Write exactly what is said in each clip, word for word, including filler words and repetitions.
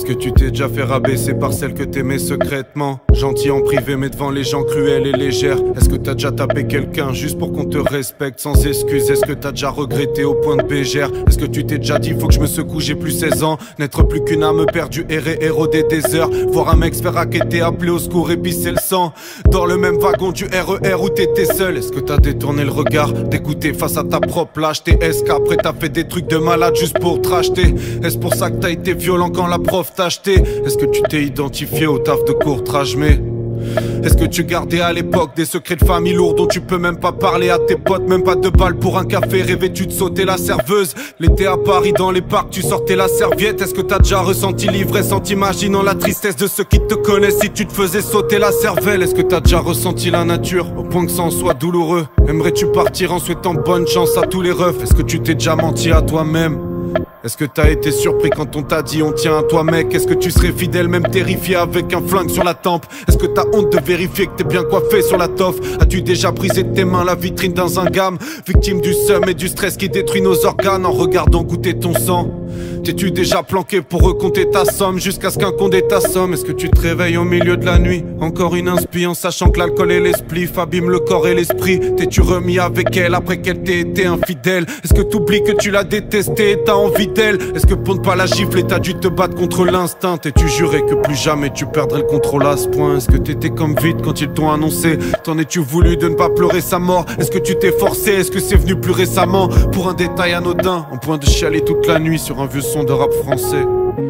que tu t'es déjà fait rabaisser par celle que t'aimais secrètement? Gentil en privé mais devant les gens cruelle et légère. Est-ce que t'as déjà tapé quelqu'un juste pour qu'on te respecte sans excuse? Est-ce que t'as déjà regretté au point de bégère? Est-ce que tu t'es déjà dit faut que je me secoue, j'ai plus seize ans? N'être plus qu'une âme perdue, errer, éroder des heures. Voir un mec se faire raqueter, appeler au secours et pisser le sang. Dans le même wagon du R E R où t'étais seul. Est-ce que t'as détourné le regard, dégoûté face à ta propre lâcheté? Est-ce qu'après t'as fait des trucs de malade juste pour te racheter? Est-ce pour ça que t'as été violent quand la prof t'a acheté? Est-ce que tu t'es identifié au taf de court-trage? Mais est-ce que tu gardais à l'époque des secrets de famille lourds dont tu peux même pas parler à tes potes? Même pas de balles pour un café, rêvais-tu de sauter la serveuse? L'été à Paris dans les parcs, tu sortais la serviette. Est-ce que t'as déjà ressenti l'ivresse en t'imaginant la tristesse de ceux qui te connaissent si tu te faisais sauter la cervelle? Est-ce que t'as déjà ressenti la nature au point que ça en soit douloureux? Aimerais-tu partir en souhaitant bonne chance à tous les refs? Est-ce que tu t'es déjà menti à toi-même? Est-ce que t'as été surpris quand on t'a dit on tient à toi mec? Est-ce que tu serais fidèle même terrifié avec un flingue sur la tempe? Est-ce que t'as honte de vérifier que t'es bien coiffé sur la toffe? As-tu déjà brisé de tes mains la vitrine dans un gamme? Victime du seum et du stress qui détruit nos organes en regardant goûter ton sang? T'es-tu déjà planqué pour recompter ta somme jusqu'à ce qu'un condé t'assomme? Est-ce que tu te réveilles au milieu de la nuit, encore une inspi, en sachant que l'alcool et l'esprit abîment le corps et l'esprit? T'es-tu remis avec elle après qu'elle t'ait été infidèle? Est-ce que t'oublies que tu l'as détestée et t'as envie d'elle? Est-ce que pour ne pas la gifler t'as dû te battre contre l'instinct? T'es-tu juré que plus jamais tu perdrais le contrôle à ce point? Est-ce que t'étais comme vide quand ils t'ont annoncé? T'en es-tu voulu de ne pas pleurer sa mort? Est-ce que tu t'es forcé? Est-ce que c'est venu plus récemment? Pour un détail anodin, en point de chialer toute la nuit sur un vieux son de rap français.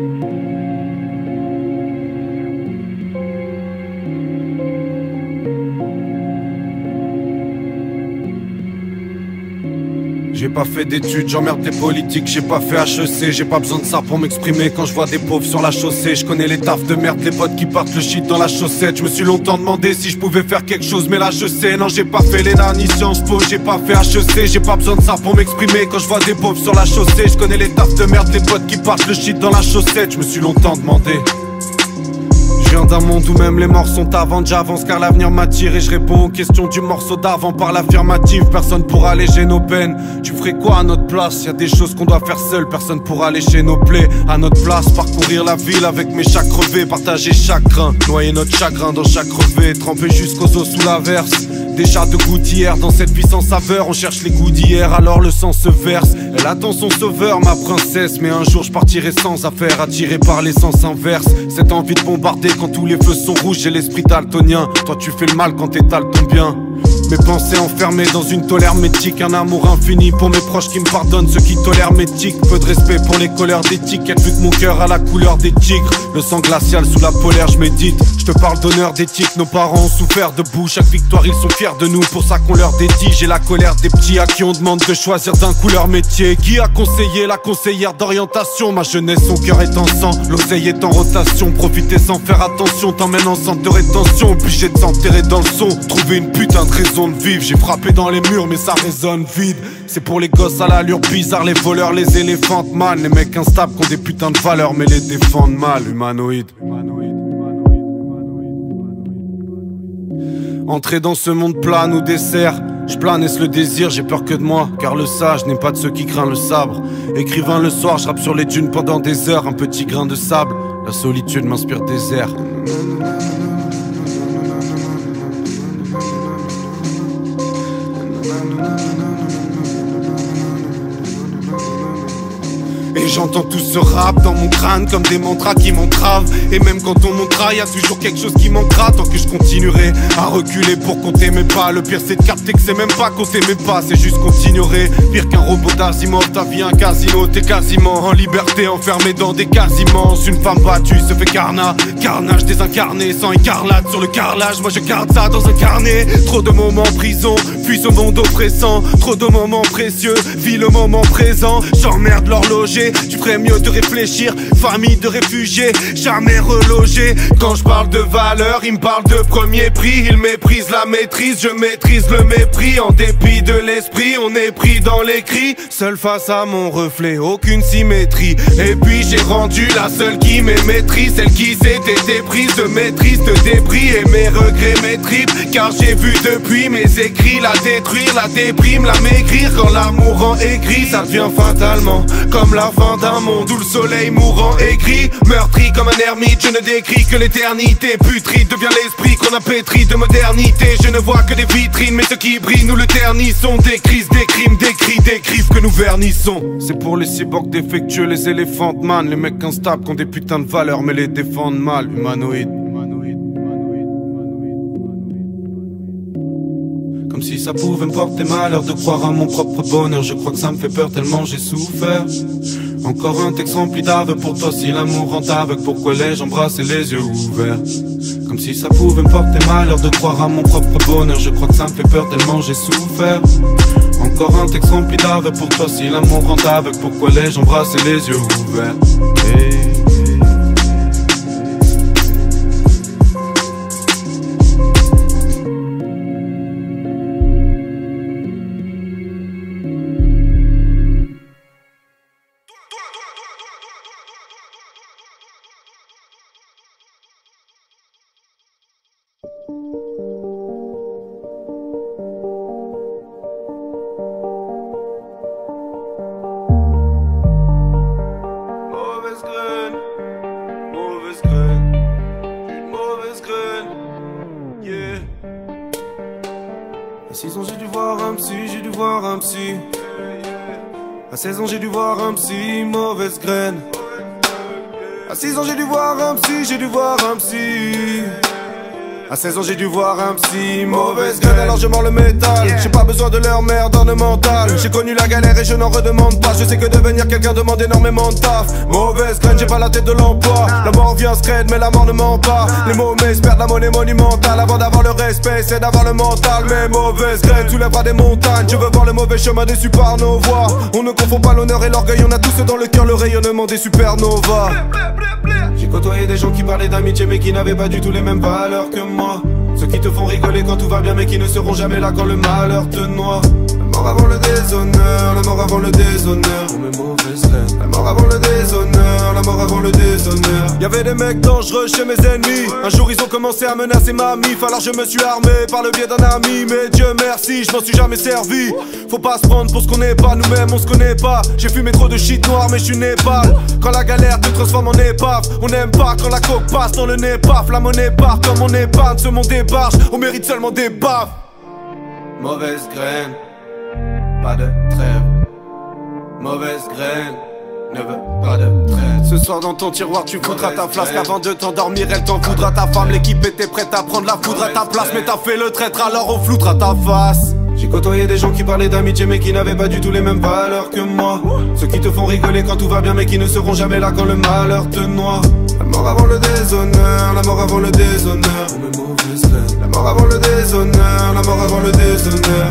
J'ai pas fait d'études, j'emmerde les politiques, j'ai pas fait H E C, j'ai pas besoin de ça pour m'exprimer quand je vois des pauvres sur la chaussée. Je connais les tafs de merde, les potes qui partent le shit dans la chaussette. Je me suis longtemps demandé si je pouvais faire quelque chose, mais là je sais. Non, j'ai pas fait l'E N A ni Sciences Po, j'ai pas fait H E C, j'ai pas besoin de ça pour m'exprimer quand je vois des pauvres sur la chaussée. Je connais les tafs de merde, les potes qui partent le shit dans la chaussette. Je me suis longtemps demandé. Je viens d'un monde où même les morts sont avant, j'avance car l'avenir m'attire. Et je réponds aux questions du morceau d'avant par l'affirmative. Personne pourra alléger nos peines. Tu ferais quoi à notre place? Y'a des choses qu'on doit faire seul. Personne pourra lécher nos plaies. À notre place, parcourir la ville avec mes chats crevés. Partager chaque grain, noyer notre chagrin dans chaque revêt. Tremper jusqu'aux os sous l'averse. Déjà de goût d'hier, dans cette vie sans saveur, on cherche les goûts d'hier, alors le sang se verse. Elle attend son sauveur, ma princesse, mais un jour je partirai sans affaire, attiré par l'essence inverse. Cette envie de bombarder quand tous les feux sont rouges, j'ai l'esprit daltonien. Toi tu fais le mal quand t'étales ton bien. Mes pensées enfermées dans une tolère métique, un amour infini pour mes proches qui me pardonnent, ceux qui tolèrent mes tics. Peu de respect pour les couleurs d'étiquette, vu que mon cœur a la couleur des tigres. Le sang glacial sous la polaire, je médite. Je te parle d'honneur, d'éthique, nos parents ont souffert debout. Chaque victoire ils sont fiers de nous, pour ça qu'on leur dédie. J'ai la colère des petits à qui on demande de choisir d'un coup leur métier. Qui a conseillé la conseillère d'orientation? Ma jeunesse, son cœur est en sang, l'oseille est en rotation. Profiter sans faire attention, t'emmène en centre de rétention. Obligé de s'enterrer dans le son, trouver une putain de raison de vivre. J'ai frappé dans les murs mais ça résonne vide. C'est pour les gosses à l'allure bizarre, les voleurs, les éléphants man. Les mecs instables qui ont des putains de valeurs mais les défendent mal. Humanoïde. Entrer dans ce monde plat nous dessert. Je plane, est-ce le désir? J'ai peur que de moi, car le sage n'est pas de ceux qui craignent le sabre. Écrivain le soir, je rappe sur les dunes pendant des heures. Un petit grain de sable, la solitude m'inspire des airs. Et j'entends tout ce rap dans mon crâne comme des mantras qui m'entravent. Et même quand on montra, y'a toujours quelque chose qui manquera. Tant que je continuerai à reculer pour qu'on t'aimait pas. Le pire c'est de capter que c'est même pas qu'on t'aimait pas, c'est juste qu'on t'ignorait. Pire qu'un robot d'Asimov, ta vie un casino. T'es quasiment en liberté, enfermé dans des quasiments. Une femme battue se fait carnat, carnage désincarné, sans écarlate sur le carrelage. Moi je garde ça dans un carnet. Trop de moments en prison, fuis ce monde oppressant. Trop de moments précieux, vis le moment présent. J'emmerde l'horloger, tu ferais mieux de réfléchir. Famille de réfugiés, jamais relogés. Quand je parle de valeur, il me parle de premier prix. Il méprise la maîtrise, je maîtrise le mépris. En dépit de l'esprit, on est pris dans les cris, seul face à mon reflet, aucune symétrie. Et puis j'ai rendu la seule qui me maîtrise, celle qui s'était déprise de maîtrise, de débris et mes regrets, mes tripes. Car j'ai vu depuis mes écrits la détruire, la déprime, la maigrir. Quand l'amour rend aigri, ça devient fatalement comme la fin d'un monde où le soleil mourant aigri, meurtri comme un ermite. Je ne décris que l'éternité, putride devient l'esprit qu'on a pétri de modernité. Je ne vois que des vitrines, mais ceux qui brillent nous le ternissons. Des crises, des crimes, des cris, des griffes que nous vernissons. C'est pour les cyborgs défectueux, les éléphants man, les mecs instables qui ont des putains de valeurs mais les défendent mal. Humanoïdes. Comme si ça pouvait me porter malheur de croire à mon propre bonheur. Je crois que ça me fait peur tellement j'ai souffert. Encore un texte rempli d'aveux pour toi. Si l'amour rend aveugle, pourquoi l'ai-je embrassé les yeux ouverts? Comme si ça pouvait me porter malheur de croire à mon propre bonheur. Je crois que ça me fait peur tellement j'ai souffert. Encore un texte rempli d'aveux pour toi. Si l'amour rend aveugle, pourquoi l'ai-je embrassé les yeux ouverts? Hey. À six ans j'ai dû voir un psy, j'ai dû voir un psy. À seize ans j'ai dû voir un psy, mauvaise graine. À six ans j'ai dû voir un psy, j'ai dû voir un psy. À seize ans j'ai dû voir un psy, mauvaise graine. Alors je mords le métal, j'ai pas besoin de leur merde ornementale. J'ai connu la galère et je n'en redemande pas. Je sais que devenir quelqu'un demande énormément de taf. Mauvaise graine, j'ai pas la tête de l'emploi. La mort vient scred mais la mort ne ment pas. Les mots m'espèrent la monnaie monumentale. Avant d'avoir le respect c'est d'avoir le mental. Mais mauvaise graine soulèvera des montagnes. Je veux voir le mauvais chemin déçu par nos voix. On ne confond pas l'honneur et l'orgueil. On a tous dans le cœur le rayonnement des supernovas. J'ai côtoyé des gens qui parlaient d'amitié mais qui n'avaient pas du tout les mêmes valeurs que moi. Ceux qui te font rigoler quand tout va bien mais qui ne seront jamais là quand le malheur te noie. La mort avant le déshonneur, la mort avant le déshonneur. Pour mes mauvaises rêves. La mort avant le déshonneur, la mort avant le déshonneur. Y'avait des mecs dangereux chez mes ennemis. Un jour ils ont commencé à menacer ma mif. Alors je me suis armé par le biais d'un ami. Mais Dieu merci, je m'en suis jamais servi. Faut pas se prendre pour ce qu'on n'est pas, nous-mêmes on se connaît pas. J'ai fumé trop de shit noir mais je suis Népal. Quand la galère te transforme en épave. On n'aime pas quand la coque passe dans le nez paf. La monnaie part comme on épargne, ce monde débarche. On mérite seulement des baffes. Mauvaise graine, pas de trêve. Mauvaise graine, ne veut pas de trêve. Ce soir dans ton tiroir tu foudras ta flasque. Avant de t'endormir elle t'en foudra ta femme. L'équipe était prête à prendre la foudre à ta place. Mais t'as fait le traître alors on floutera ta face. J'ai côtoyé des gens qui parlaient d'amitié mais qui n'avaient pas du tout les mêmes valeurs que moi. Ceux qui te font rigoler quand tout va bien mais qui ne seront jamais là quand le malheur te noie. La mort avant le déshonneur, la mort avant le déshonneur. Pour mes mauvaises rêves. La mort avant le déshonneur, la mort avant le déshonneur.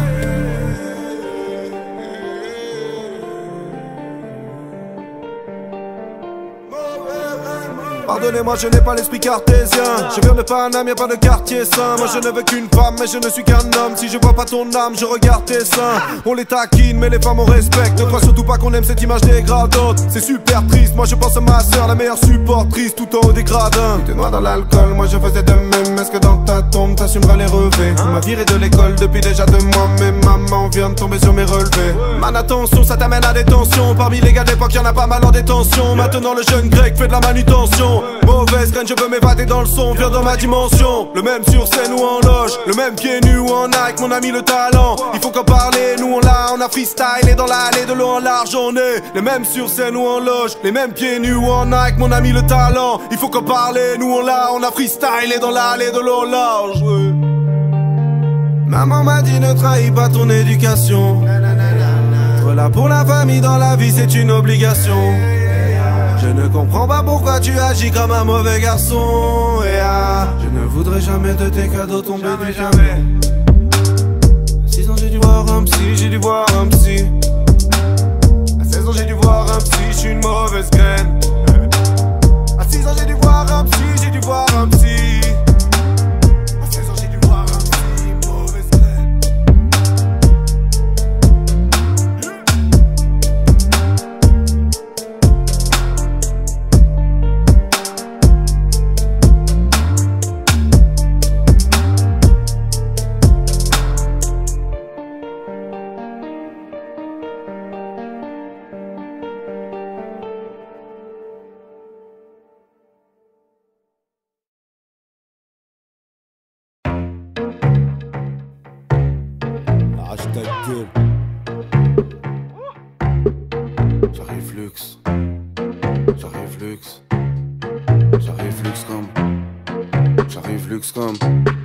Pardonnez-moi, je n'ai pas l'esprit cartésien. Je viens de Paname, y'a pas de quartier sain. Moi je ne veux qu'une femme, mais je ne suis qu'un homme. Si je vois pas ton âme, je regarde tes seins. On les taquine, mais les femmes on respecte. Ne crois surtout pas qu'on aime cette image dégradante. C'est super triste, moi je pense à ma soeur, la meilleure supportrice tout en haut des gradins. T'es noir dans l'alcool, moi je faisais de même. Est-ce que dans ta tombe t'assumeras les revers? On m'a viré de l'école depuis déjà deux mois, mais maman vient de tomber sur mes relevés. Man attention, ça t'amène à des tensions. Parmi les gars d'époque y'en a pas mal en détention. Maintenant le jeune grec fait de la manutention. Mauvaise graine, je veux m'évader dans le son, viens dans ma dimension. Le même sur scène ou en loge, le même pied nu ou en Nike, mon ami le talent. Il faut qu'en parler, nous on l'a, on a freestyle. Et dans l'allée de l'eau en large on est les mêmes sur scène ou en loge, les mêmes pieds nus ou en Nike, mon ami le talent. Il faut qu'en parler, nous on l'a, on a freestyle. Et dans l'allée de l'eau en large, ouais. Maman m'a dit ne trahis pas ton éducation. Être là pour la famille dans la vie c'est une obligation. Je ne comprends pas pourquoi tu agis comme un mauvais garçon. Et ah, je ne voudrais jamais de tes cadeaux tomber du jamais. À six ans j'ai dû voir un psy, j'ai dû voir un psy. À seize ans j'ai dû voir un psy, je suis une mauvaise graine. À six ans j'ai dû voir un psy, j'ai dû voir un psy. À seize ans j'ai dû voir un psy, mauvaise graine. Hashtag gueule. J'arrive luxe. J'arrive luxe. J'arrive luxe comme. J'arrive luxe comme.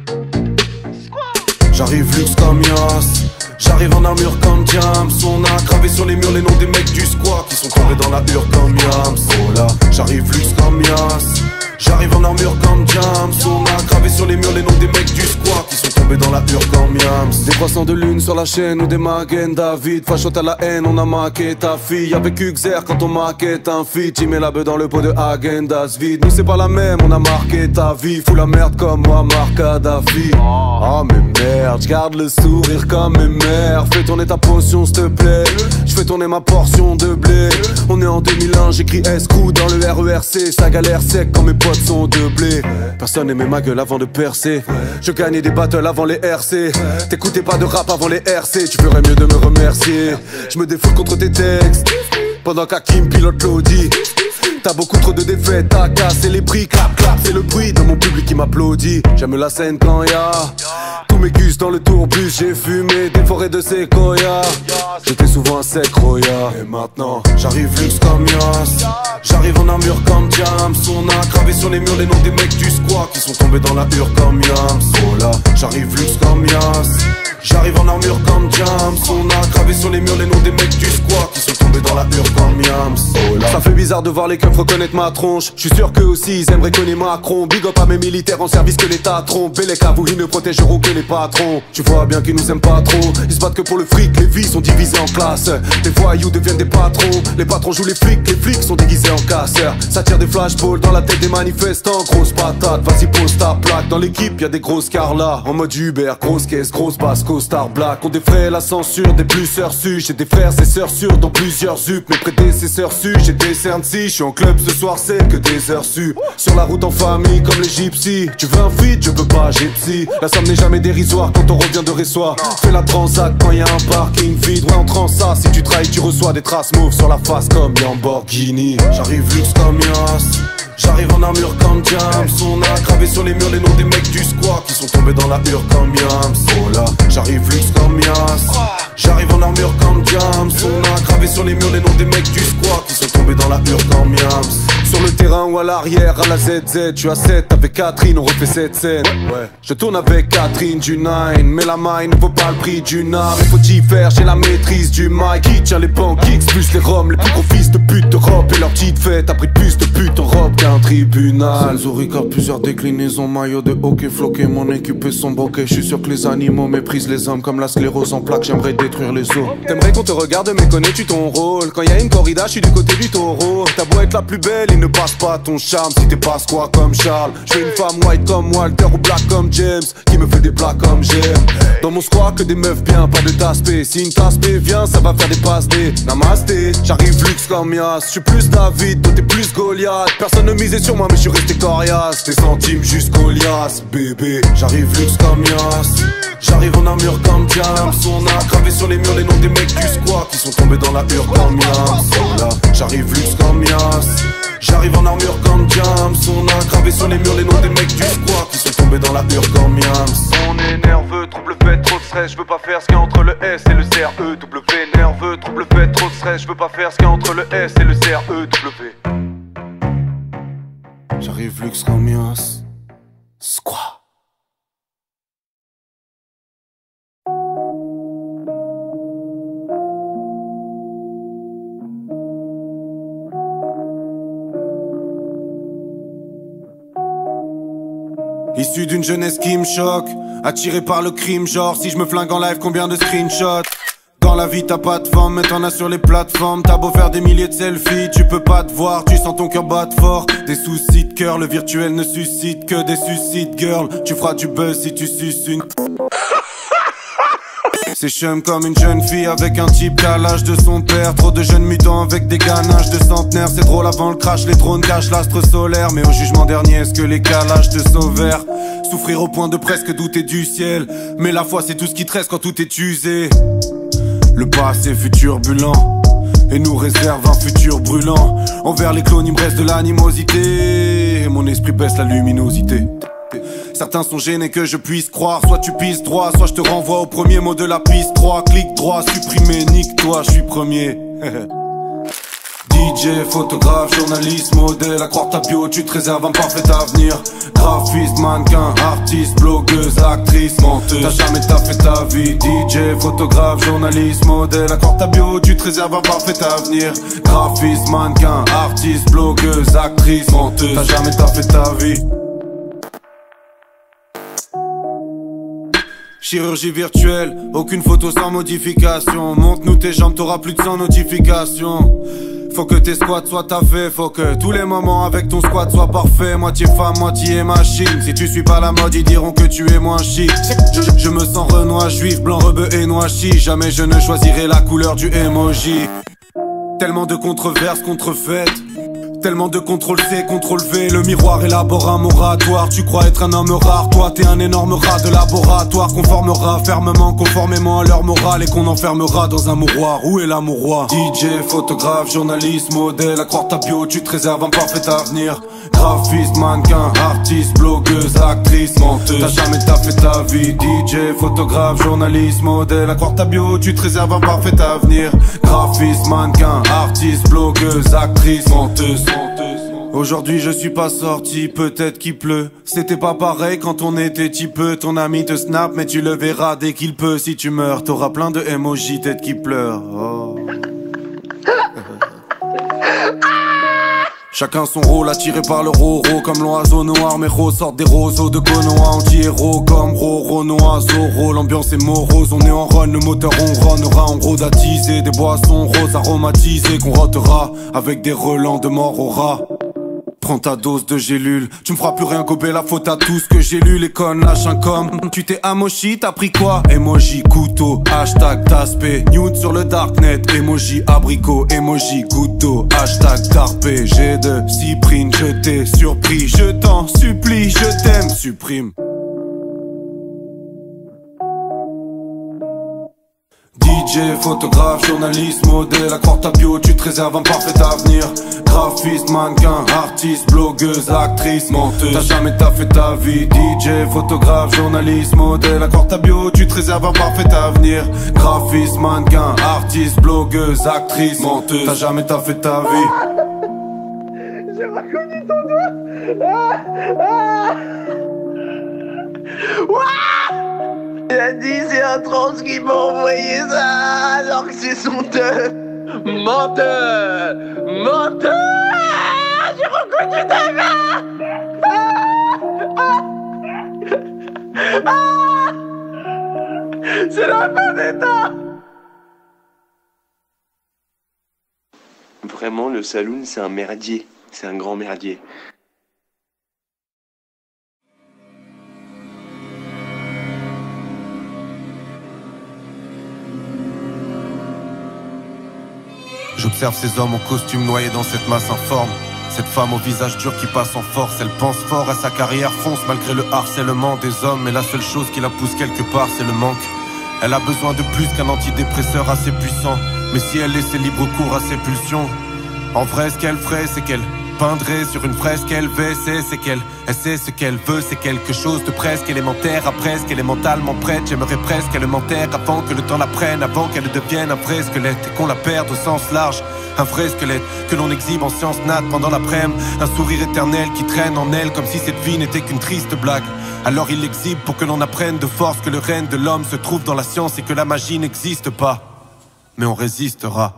J'arrive luxe comme Yas. J'arrive en armure comme Diams. On a gravé sur les murs les noms des mecs du squat qui sont tombés dans la hure comme Yams. Oh là, j'arrive luxe comme Yas. J'arrive en armure comme Diams. On a gravé sur les murs les noms des mecs du squat qui sont tombés dans la hure comme Yams. Des croissants de lune sur la chaîne ou des Magen David. Fachote à la haine, on a maqué ta fille. Avec Uxer quand on maquette un feat. J'y mets la beuh dans le pot de Agendas vide. Nous c'est pas la même, on a marqué ta vie. Fous la merde comme moi, Marc Kadhafi. Oh mais merde, j'garde le sourire comme mes mères. Fais tourner ta potion s'te plaît. J'fais tourner ma portion de blé. On est en deux mille un, j'écris S-Crew dans le R E R C. Ça galère sec quand mes potes sont de blé. Personne aimait ma gueule avant de percer. Je gagnais des battles avant les R C. T'écoutais pas de rap avant les R C. Tu ferais mieux de me remercier. Je me défoule contre tes textes pendant qu'Hakim pilote l'Audi. T'as beaucoup trop de défaites, t'as cassé les prix. Clap clap, c'est le bruit de mon public qui m'applaudit. J'aime la scène quand y'a tous mes gus dans le tourbus. J'ai fumé des forêts de séquoia. J'étais souvent un sec roya. Et maintenant j'arrive luxe comme Yas. J'arrive en armure comme Diams. On a gravé sur les murs les noms des mecs du squat qui sont tombés dans la hure comme Yams. Oh là, j'arrive luxe comme Yas. J'arrive en armure comme Diams. On a gravé sur les murs les noms des mecs du squat qui sont tombés dans la hure comme Yams. Oh là, ça fait bizarre de voir les keufs reconnaître ma tronche. J'suis sûr qu'eux aussi ils aimeraient connaître Macron. Big up à mes militaires en service que l'État trompe. Et les cavous ils ne protégeront que les patrons. Tu vois bien qu'ils nous aiment pas trop. Ils se battent que pour le fric, les vies sont divisées en classes. Les voyous deviennent des patrons. Les patrons jouent les flics, les flics sont déguisés en casseurs. Ça tire des flashballs dans la tête des manifestants. Grosse patate, vas-y pose ta plaque. Dans l'équipe y'a des grosses carlas. En mode Uber, grosse caisse, grosse basse, Star Black. On défraie la censure des plus sœurs su. J'ai des frères et sœurs sûrs dans plusieurs zup. Mes prédécesseurs su, j'ai des cernes si. J'suis en club ce soir, c'est que des heures su. Sur la route en famille comme les gypsies. Tu veux un feat, je peux pas, j'ai psy. La somme n'est jamais dérisoire quand on revient de Ressoir. Fais la transac quand y'a un parking vide. Ouais on transa, si tu trahis tu reçois des traces mauves sur la face comme Lamborghini. J'arrive luxe comme Yas. J'arrive en armure comme Diams. On a gravé sur les murs les noms des mecs du squat qui sont tombés dans la hure comme Yams. Oh là, j'arrive luxe comme Yas. J'arrive en armure comme Diams. On a gravé sur les murs les noms des mecs du squat qui sont tombés dans la hure comme Yams. Sur le terrain ou à l'arrière, à la Z Z, je suis à sept avec Catherine, on refait cette scène. Ouais. Je tourne avec Catherine du nine, mais la mine vaut pas le prix du art. Il faut y faire, j'ai la maîtrise du mic. Qui tient les pancakes, plus les roms, les plus gros fils de pute d'Europe. Et leur petite fête a pris plus de pute en robe qu'un tribunal. Zelzo Ricard, plusieurs déclinaisons, maillot de hockey floqué. Mon équipe est son bokeh, je suis sûr que les animaux méprisent les hommes comme la sclérose en plaques. J'aimerais détruire les os. T'aimerais qu'on te regarde, mais connais-tu ton rôle? Quand y a une corrida, je suis du côté du taureau. T'as beau être la plus belle, il ne passe pas ton charme si t'es pas quoi comme Charles. Je veux une femme white comme Walter ou black comme James, qui me fait des plats comme j'aime. Dans mon squat que des meufs bien, pas de tasse P. Si une tasse P vient, ça va faire des passes D. Namasté, j'arrive luxe comme Yas. Je suis plus David, toi t'es plus Goliath. Personne ne misait sur moi mais je suis resté coriace. Des centimes jusqu'au lias, bébé. J'arrive luxe comme Yas. J'arrive en armure comme Diams. On a gravé sur les murs les noms des mecs du squat qui sont tombés dans la hure comme Yas. Oh là, j'arrive luxe comme Yas. J'arrive en armure comme Diams. On a gravé sur les murs les noms des mecs du squat qui sont tombés dans la hure comme Yams. On est nerveux, trouble fait, trop de stress. Je veux pas faire ce qu'il y a entre le S et le C R E W. Nerveux, trouble fait, trop de stress. Je veux pas faire ce qu'il y a entre le S et le C R E W. J'arrive luxe comme Yas. Squat. Issu d'une jeunesse qui me choque, attiré par le crime, genre si je me flingue en live, combien de screenshots? Dans la vie t'as pas de femme, mais t'en as sur les plateformes. T'as beau faire des milliers de selfies, tu peux pas te voir, tu sens ton cœur battre fort. Des soucis de cœur, le virtuel ne suscite que des suicides, girl. Tu feras du buzz si tu suces une... C'est chum comme une jeune fille avec un type à l'âge de son père. Trop de jeunes mutants avec des ganaches de centenaires. C'est drôle avant le crash, les drones cachent l'astre solaire. Mais au jugement dernier, est-ce que les calages te sauvèrent? Souffrir au point de presque douter du ciel. Mais la foi c'est tout ce qui te reste quand tout est usé. Le passé fut turbulent et nous réserve un futur brûlant. Envers les clones il me reste de l'animosité et mon esprit baisse la luminosité. Certains sont gênés que je puisse croire. Soit tu pisses droit, soit je te renvoie au premier mot de la piste trois. Clic droit, supprimer, nique-toi, je suis premier. D J, photographe, journaliste, modèle, à croire ta bio, tu te réserves un parfait avenir. Graphiste, mannequin, artiste, blogueuse, actrice, menteuse. T'as jamais taffé ta vie. D J, photographe, journaliste, modèle, à croire ta bio, tu te réserves un parfait avenir. Graphiste, mannequin, artiste, blogueuse, actrice, menteuse. T'as jamais taffé ta vie. Chirurgie virtuelle, aucune photo sans modification. Montre-nous tes jambes, t'auras plus de cent notifications. Faut que tes squats soient taffés, faut que tous les moments avec ton squat soient parfaits. Moitié femme, moitié machine. Si tu suis pas la mode, ils diront que tu es moins chic. Je, je, je me sens Renoir, juif, blanc, rebeu et noachi. Jamais je ne choisirai la couleur du emoji. Tellement de controverses contrefaites, tellement de contrôle C, contrôle V. Le miroir élabore un moratoire. Tu crois être un homme rare, toi t'es un énorme rat de laboratoire. Qu'on formera fermement, conformément à leur morale, et qu'on enfermera dans un mouroir. Où est l'amour roi? D J, photographe, journaliste, modèle, à croire ta bio, tu te réserves un parfait avenir. Graphiste, mannequin, artiste, blogueuse, actrice, menteuse. T'as jamais taffé ta vie. D J, photographe, journaliste, modèle, à croire ta bio, tu te réserves un parfait avenir. Graphiste, mannequin, artiste, blogueuse, actrice, menteuse. Aujourd'hui je suis pas sorti, peut-être qu'il pleut. C'était pas pareil quand on était petit peu. Ton ami te snap mais tu le verras dès qu'il peut. Si tu meurs t'auras plein de emojis tête qui pleure. Oh. Chacun son rôle attiré par le roro. Comme l'oiseau noir, mes roses sortent des roseaux de Konoha. Anti-héros comme Roro, Noah, Zoro. L'ambiance est morose, on est en run, le moteur ronronnera. En gros d'attiser des boissons roses aromatisées qu'on rotera avec des relents de mort au rat. Prends ta dose de gélules, tu me feras plus rien gober la faute à tout ce que j'ai lu. Les connes lâchent un com. Tu t'es amochi, t'as pris quoi? Emoji, couteau, hashtag taspé. Nude sur le darknet, emoji, abricot, emoji, goutte d'eau, hashtag tarpé. J'ai de cyprine, je t'ai surpris, je t'en supplie, je t'aime, supprime. D J, photographe, journaliste, modèle, à croire ta bio, tu te réserves un parfait avenir. Graphiste, mannequin, artiste, blogueuse, actrice, menteuse. T'as jamais taffé ta vie. D J, photographe, journaliste, modèle, à croire ta bio, tu te réserves un parfait avenir. Graphiste, mannequin, artiste, blogueuse, actrice, menteuse. T'as jamais taffé ta vie. J'ai reconnu ton doigt. Ah, ah. Ouah. Il a dit c'est un trans qui m'a envoyé ça alors que c'est son teuf. Menteur, menteur. J'ai reconnu ta main. Ah, ah, ah. C'est la vendetta. Vraiment, le saloon, c'est un merdier. C'est un grand merdier. J'observe ces hommes en costume noyés dans cette masse informe. Cette femme au visage dur qui passe en force. Elle pense fort et sa carrière fonce malgré le harcèlement des hommes. Mais la seule chose qui la pousse quelque part, c'est le manque. Elle a besoin de plus qu'un antidépresseur assez puissant. Mais si elle laissait libre cours à ses pulsions, en vrai ce qu'elle ferait c'est qu'elle peindrait sur une fresque L V C. C'est qu'elle elle sait ce qu'elle veut, c'est quelque chose de presque élémentaire. À presque elle est mentalement prête. J'aimerais presque qu'elle m'enterre avant que le temps la prenne, avant qu'elle devienne un vrai squelette et qu'on la perde au sens large. Un vrai squelette que l'on exhibe en sciences nat pendant l'après-midi. Un sourire éternel qui traîne en elle comme si cette vie n'était qu'une triste blague. Alors il l'exhibe pour que l'on apprenne de force que le règne de l'homme se trouve dans la science et que la magie n'existe pas. Mais on résistera.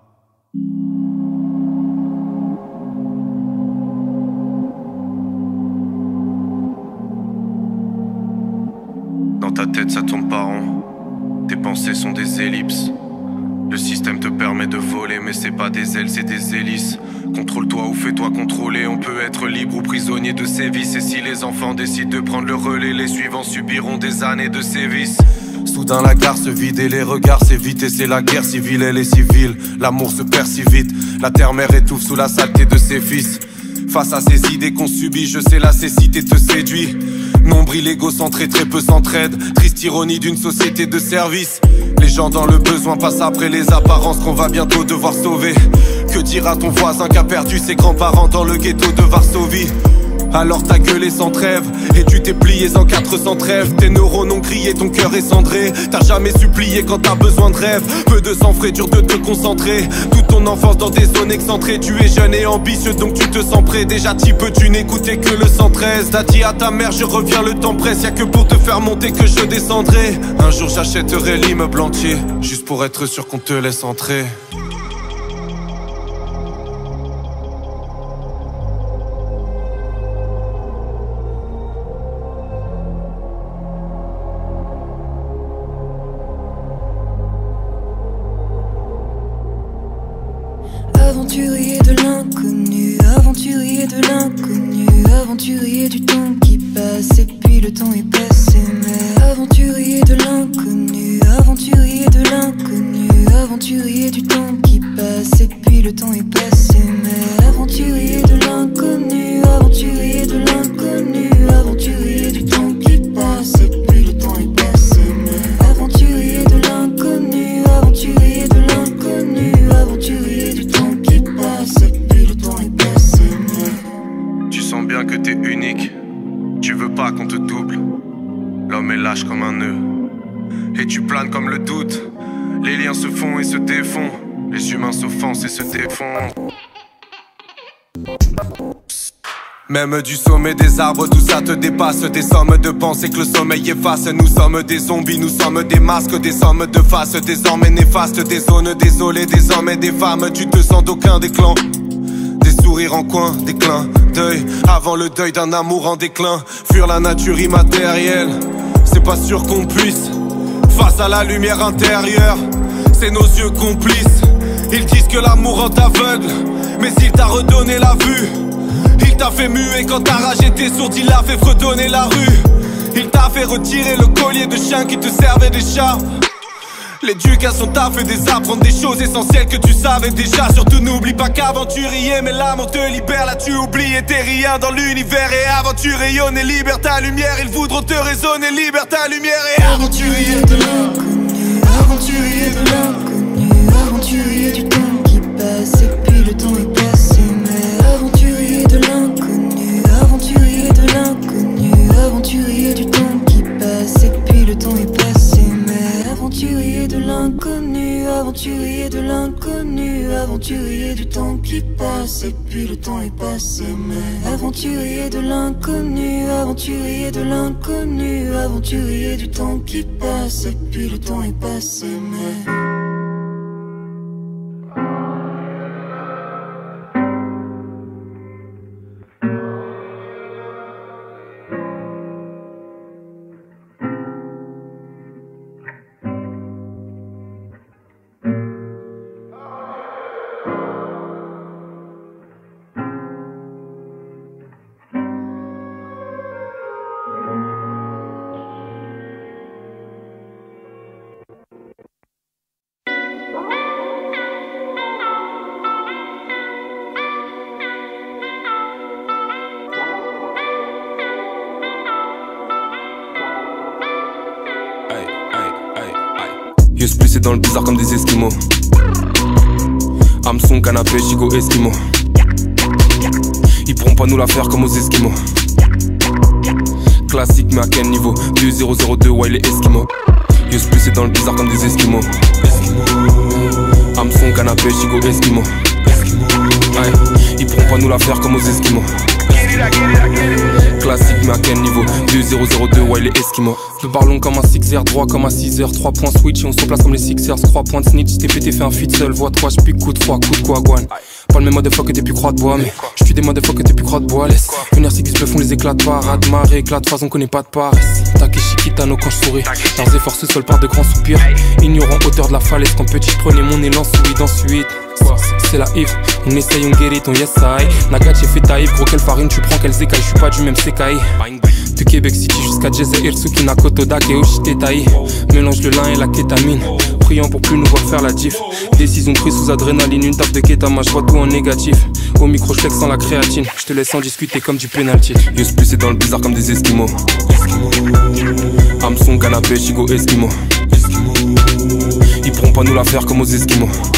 Dans ta tête ça tourne pas rond. Tes pensées sont des ellipses. Le système te permet de voler, mais c'est pas des ailes, c'est des hélices. Contrôle-toi ou fais-toi contrôler. On peut être libre ou prisonnier de ses vices. Et si les enfants décident de prendre le relais, les suivants subiront des années de sévices. Soudain la gare se vide et les regards s'évitent. Et c'est la guerre civile, elle est civile. L'amour se perd si vite. La terre-mère étouffe sous la saleté de ses fils. Face à ces idées qu'on subit, je sais la cécité te séduit. Nombril égocentré, très peu s'entraide. Triste ironie d'une société de service. Les gens dans le besoin passent après les apparences qu'on va bientôt devoir sauver. Que dira ton voisin qui a perdu ses grands-parents dans le ghetto de Varsovie? Alors t'as gueulé sans trêve et tu t'es plié en quatre cents trêves. Tes neurones ont grillé, ton cœur est cendré. T'as jamais supplié quand t'as besoin de rêve. Peu de sang frais, dur de te concentrer. Toute ton enfance dans des zones excentrées. Tu es jeune et ambitieux donc tu te sens prêt. Déjà petit peu tu n'écoutais que le cent treize. T'as dit à ta mère je reviens, le temps presse. Y'a que pour te faire monter que je descendrai. Un jour j'achèterai l'immeuble entier, juste pour être sûr qu'on te laisse entrer. Aventurier de l'inconnu, aventurier de l'inconnu, aventurier du temps qui passe et puis le temps est passé. Mais aventurier de l'inconnu, aventurier de l'inconnu, aventurier du temps qui passe et puis le temps est passé. Mais aventurier de l'inconnu, aventurier de l'inconnu, aventurier du temps qui passe et puis le temps est passé. Mais aventurier de l'inconnu, aventurier de l'inconnu, aventurier du temps qui passe et puis le temps est passé. Mais tu sens bien que t'es unique, tu veux pas qu'on te double. L'homme est lâche comme un nœud et tu planes comme le doute. Les liens se font et se défont, les humains s'offensent et se défont. Même du sommet des arbres, tout ça te dépasse. Des sommes de pensée que le sommeil efface. Nous sommes des zombies, nous sommes des masques, des sommes de face, désormais néfastes. Des zones désolées, des hommes et des femmes. Tu te sens d'aucun des clans. Des sourires en coin, des clins d'œil avant le deuil d'un amour en déclin. Fuir la nature immatérielle, c'est pas sûr qu'on puisse. Face à la lumière intérieure, c'est nos yeux complices. Ils disent que l'amour rend aveugle, mais il t'a redonné la vue. Il t'a fait muer quand ta rage était sourde, il a fait fredonner la rue. Il t'a fait retirer le collier de chien qui te servait d'écharpe. L'éducation t'a fait désapprendre des choses essentielles que tu savais déjà. Surtout n'oublie pas qu'aventurier, mais l'amour te libère. Là tu oublies et t'es rien dans l'univers. Et aventure rayonne et libère ta lumière. Ils voudront te raisonner, libère ta lumière. Et aventurier de l'inconnu, aventurier de l'inconnu, aventurier du temps qui passe et puis le temps est passé. Mais aventurier de l'inconnu, aventurier de l'inconnu, aventurier du temps qui passe et puis le temps est passé. Mais aventurier de l'inconnu, aventurier de l'inconnu, aventurier du temps qui passe et puis le temps est passé. Mais aventurier de l'inconnu, aventurier de l'inconnu, aventurier du temps qui passe et puis le temps est passé. Mais Yeux plissés dans le bizarre comme des esquimaux. Hameçon, canapé, gigot, esquimaux. Ils pourront pas nous la faire comme aux esquimaux. Classique mais à quel niveau? Deux zéro zéro deux, ouais les esquimaux. Yeux plissés dans le bizarre comme des esquimaux. Hameçon, canapé, gigot, esquimaux. Aïe, ils pourront pas nous la faire comme aux esquimaux. Classique mais à quel niveau? Deux zéro zéro deux, ouais les esquimaux. Le ballon comme un six-er, droit comme un six-er. Trois points switch et on se place comme les Sixers. Trois points de snitch, t'es pété, fait un feat seul. Voix trois, j'pique coup de froid, coup de quoi, guan. Pas le même motherfucker que t'es plus croix de bois. Mais j'suis des motherfuckers que t'es plus croix de bois. Laisse une R six le font les éclats de parade. Marée, éclat de phase, on connaît pas de paresse. Takeshi Kitano quand j'souris. Leurs efforts se soldent par de grands soupirs. Ignorant hauteur de la falaise. Quand petit j'prenais mon élan, souris d'ensuite. C'est la if, on essaye, on guérit ton yes I. Nagat j'ai fait taïf, gros quelle farine tu prends, quelles écailles, j'suis pas du même Sekai. De Québec City jusqu'à Jazeir, Suki, Nakoto, Dak et Oshitetai. Mélange le lin et la kétamine, priant pour plus nous voir faire la diff. Décision prise sous adrénaline, une taf de kétama, j'vois tout en négatif. Au micro j'flex sans la créatine, j'te laisse en discuter comme du penalty. Yeux plus c'est dans le bizarre comme des esquimaux. Hameçon, canapé, gigot, esquimaux. Ils pourront pas nous la faire comme aux esquimaux.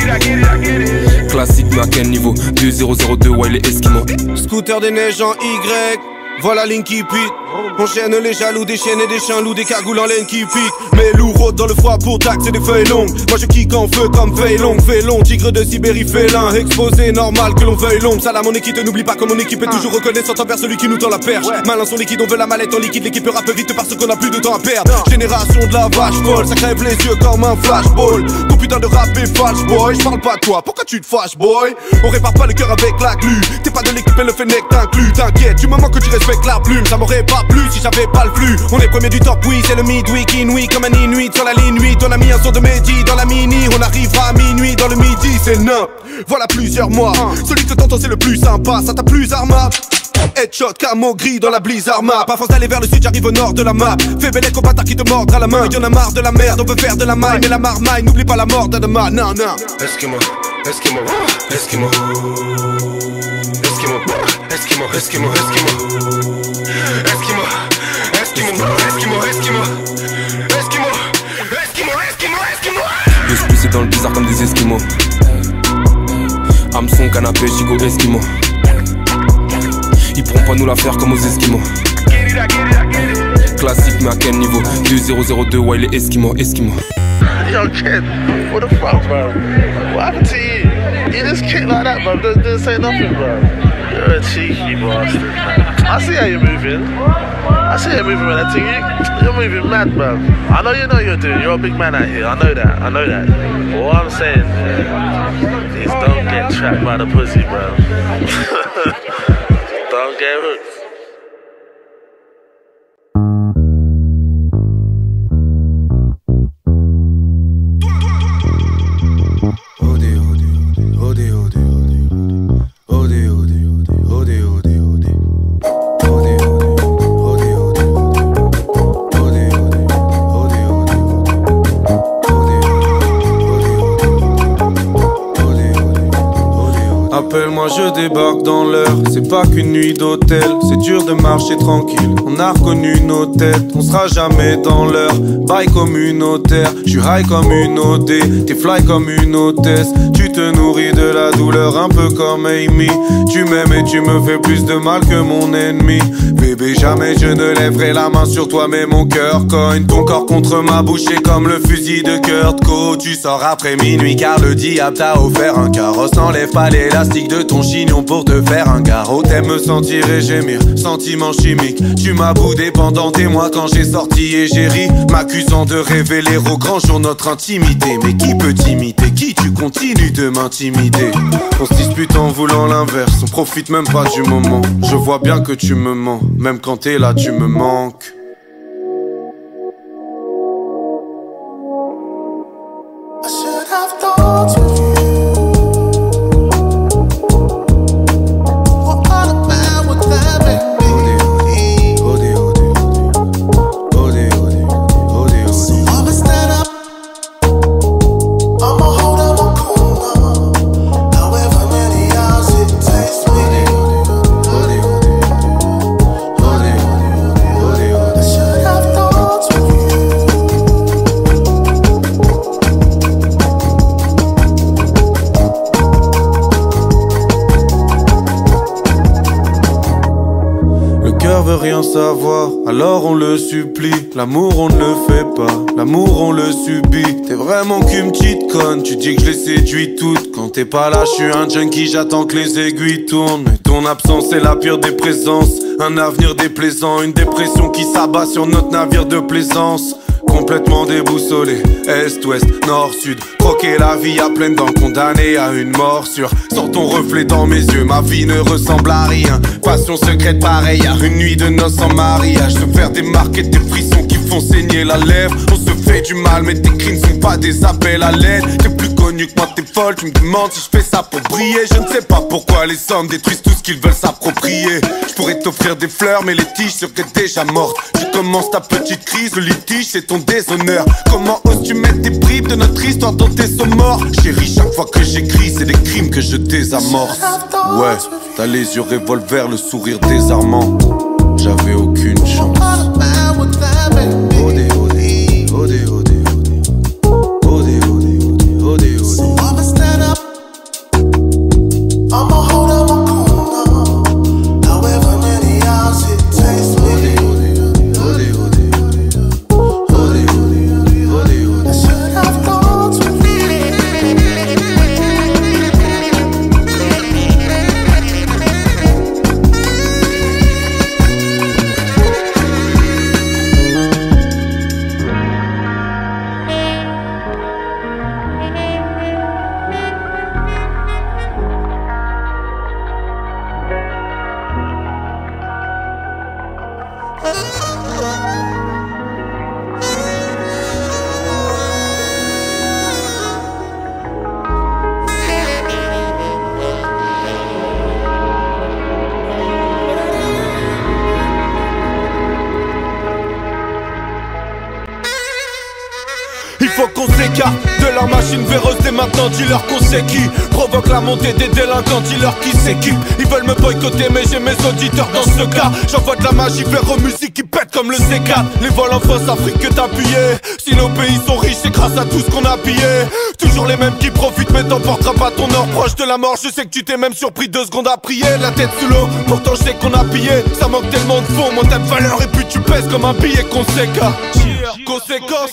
Classique mais à quel niveau? Deux zéro zéro deux, ouais les Esquimaux. Scooter des neiges en Y, voilà Linky Pete. On chaîne les jaloux, des chiennes et des chiens loups, des cagoules en laine qui piquent. Mais loups rôdent dans le froid pour taxer des feuilles longues. Moi je kick en feu comme feuille longue, félon, tigre de Sibérie félin. Exposé, normal que l'on veuille l'ombre. Salam mon équipe, n'oublie pas que mon équipe est toujours reconnaissante envers celui qui nous tend la perche. Malin son liquide, on veut la mallette en liquide, l'équipe rappe vite parce qu'on a plus de temps à perdre. Génération de la vache folle, ça crève les yeux comme un flashball. Ton putain de rap est false boy, j'parle pas de toi, pourquoi tu te fâches boy? On répare pas le cœur avec la glu. T'es pas de l'équipe et le fennec t'inclus. T'inquiète, du moment que tu respectes la plume, ça m'aurait pas plu si j'avais pas le flux. On est premier du top, oui, c'est le midweek, inouï comme un inuit sur la ligne huit. On a mis un son de Mehdi dans la mini, on arrivera à minuit dans le midi, c'est nain. Voilà plusieurs mois, celui que t'entends c'est le plus sympa, ça t'a plus arma. Headshot, camo gris dans la blizzard map. À force d'aller vers le sud, j'arrive au nord de la map. Fais belle au bâtard qui te mordra la main. Y'en a marre de la merde, on veut faire de la maille. Mais la marmaille, n'oublie pas la mort de demain, non, non. Esquimaux, Esquimaux, Esquimaux, Esquimaux, Esquimaux, Esquimaux, Esquimaux, Esquimaux, Esquimaux, Esquimaux, Esquimaux, Esquimaux, Esquimaux, Esquimaux, Esquimaux. Deux poussés dans le bizarre comme des Esquimaux. Hameçon, canapé, gigot, Esquimaux. Ils pourront pas nous la faire comme aux Esquimaux. Classique mais à quel niveau? Deux zéro zéro deux, ouais les Esquimaux, Esquimaux. Yo, kid, what the fuck, bro? What happened to you? You just kick like that, bro. Didn't, didn't say nothing, bro. You're a cheeky bastard, man. I see how you're moving. I see how you're moving with that thing. You, you're moving mad, bro. I know you know what you're doing. You're a big man out here. I know that. I know that. But what I'm saying is don't get trapped by the pussy, bro. Don't get hooked. Appelle-moi, je débarque dans l'heure. C'est pas qu'une nuit d'hôtel, c'est dur de marcher tranquille. On a reconnu nos têtes, on sera jamais dans l'heure. Bail communautaire, j'suis high comme une O D. T'es fly comme une hôtesse. Tu te nourris de la douleur un peu comme Amy. Tu m'aimes et tu me fais plus de mal que mon ennemi. Bébé, jamais je ne lèverai la main sur toi, mais mon cœur cogne. Ton corps contre ma bouche est comme le fusil de Kurt Co. Tu sors après minuit car le diable t'a offert un carrosse. N'enlève pas l'élastique de ton chignon pour te faire un garrot. T'aimes me sentir et gémir, sentiment chimique. Tu m'as boudé pendant des mois quand j'ai sorti et j'ai ri, m'accusant de révéler au grand jour notre intimité. Mais qui peut t'imiter? Qui? Tu continues de m'intimider. On se dispute en voulant l'inverse, on profite même pas du moment. Je vois bien que tu me mens, même quand t'es là tu me manques. I should have thought of you. Rien savoir, alors on le supplie. L'amour on ne le fait pas, l'amour on le subit. T'es vraiment qu'une petite conne, tu dis que je les séduis toutes. Quand t'es pas là, je suis un junkie, j'attends que les aiguilles tournent. Mais ton absence est la pire des présences. Un avenir déplaisant, une dépression qui s'abat sur notre navire de plaisance. Complètement déboussolé, est, ouest, nord, sud. Croquer la vie à pleines dents, condamné à une morsure. Sans ton reflet dans mes yeux, ma vie ne ressemble à rien. Passion secrète pareille à une nuit de noces en mariage. Se faire des marques et des frissons qui font saigner la lèvre. On se fait du mal mais tes cris ne sont pas des appels à l'aide. T'es plus connu que moi, t'es folle, tu me demandes si je fais ça pour briller. Je ne sais pas pourquoi les hommes détruisent tout ce qu'ils veulent s'approprier. Je pourrais t'offrir des fleurs mais les tiges seraient déjà mortes. Tu commences ta petite crise, le litige c'est ton déshonneur. Comment oses-tu mettre des bribes de notre histoire dans tes sons morts? Chérie, chaque fois que j'écris c'est des crimes que je désamorce. Ouais, t'as les yeux revolver, le sourire désarmant. J'avais aucune chance. Odé, odé, odé, odé, odé, odé, odé, odé, odé. de leur machine véreuse. Dès maintenant dis-leur qu'on sait qui provoque la montée des délinquants. Dis-leur qui s'équipe. Ils veulent me boycotter mais j'ai mes auditeurs dans ce cas. J'envoie de la magie vers aux musiques qui pètent comme le C quatre. Les vols en fausse Afrique que t'as pillé. Si nos pays sont riches c'est grâce à tout ce qu'on a pillé. Toujours les mêmes qui profitent mais t'emporteras pas ton or. Proche de la mort, je sais que tu t'es même surpris deux secondes à prier. La tête sous l'eau, pourtant je sais qu'on a pillé. Ça manque tellement de fond, moi t'as de valeur et puis tu pèses comme un billet conséquent. Conséquence,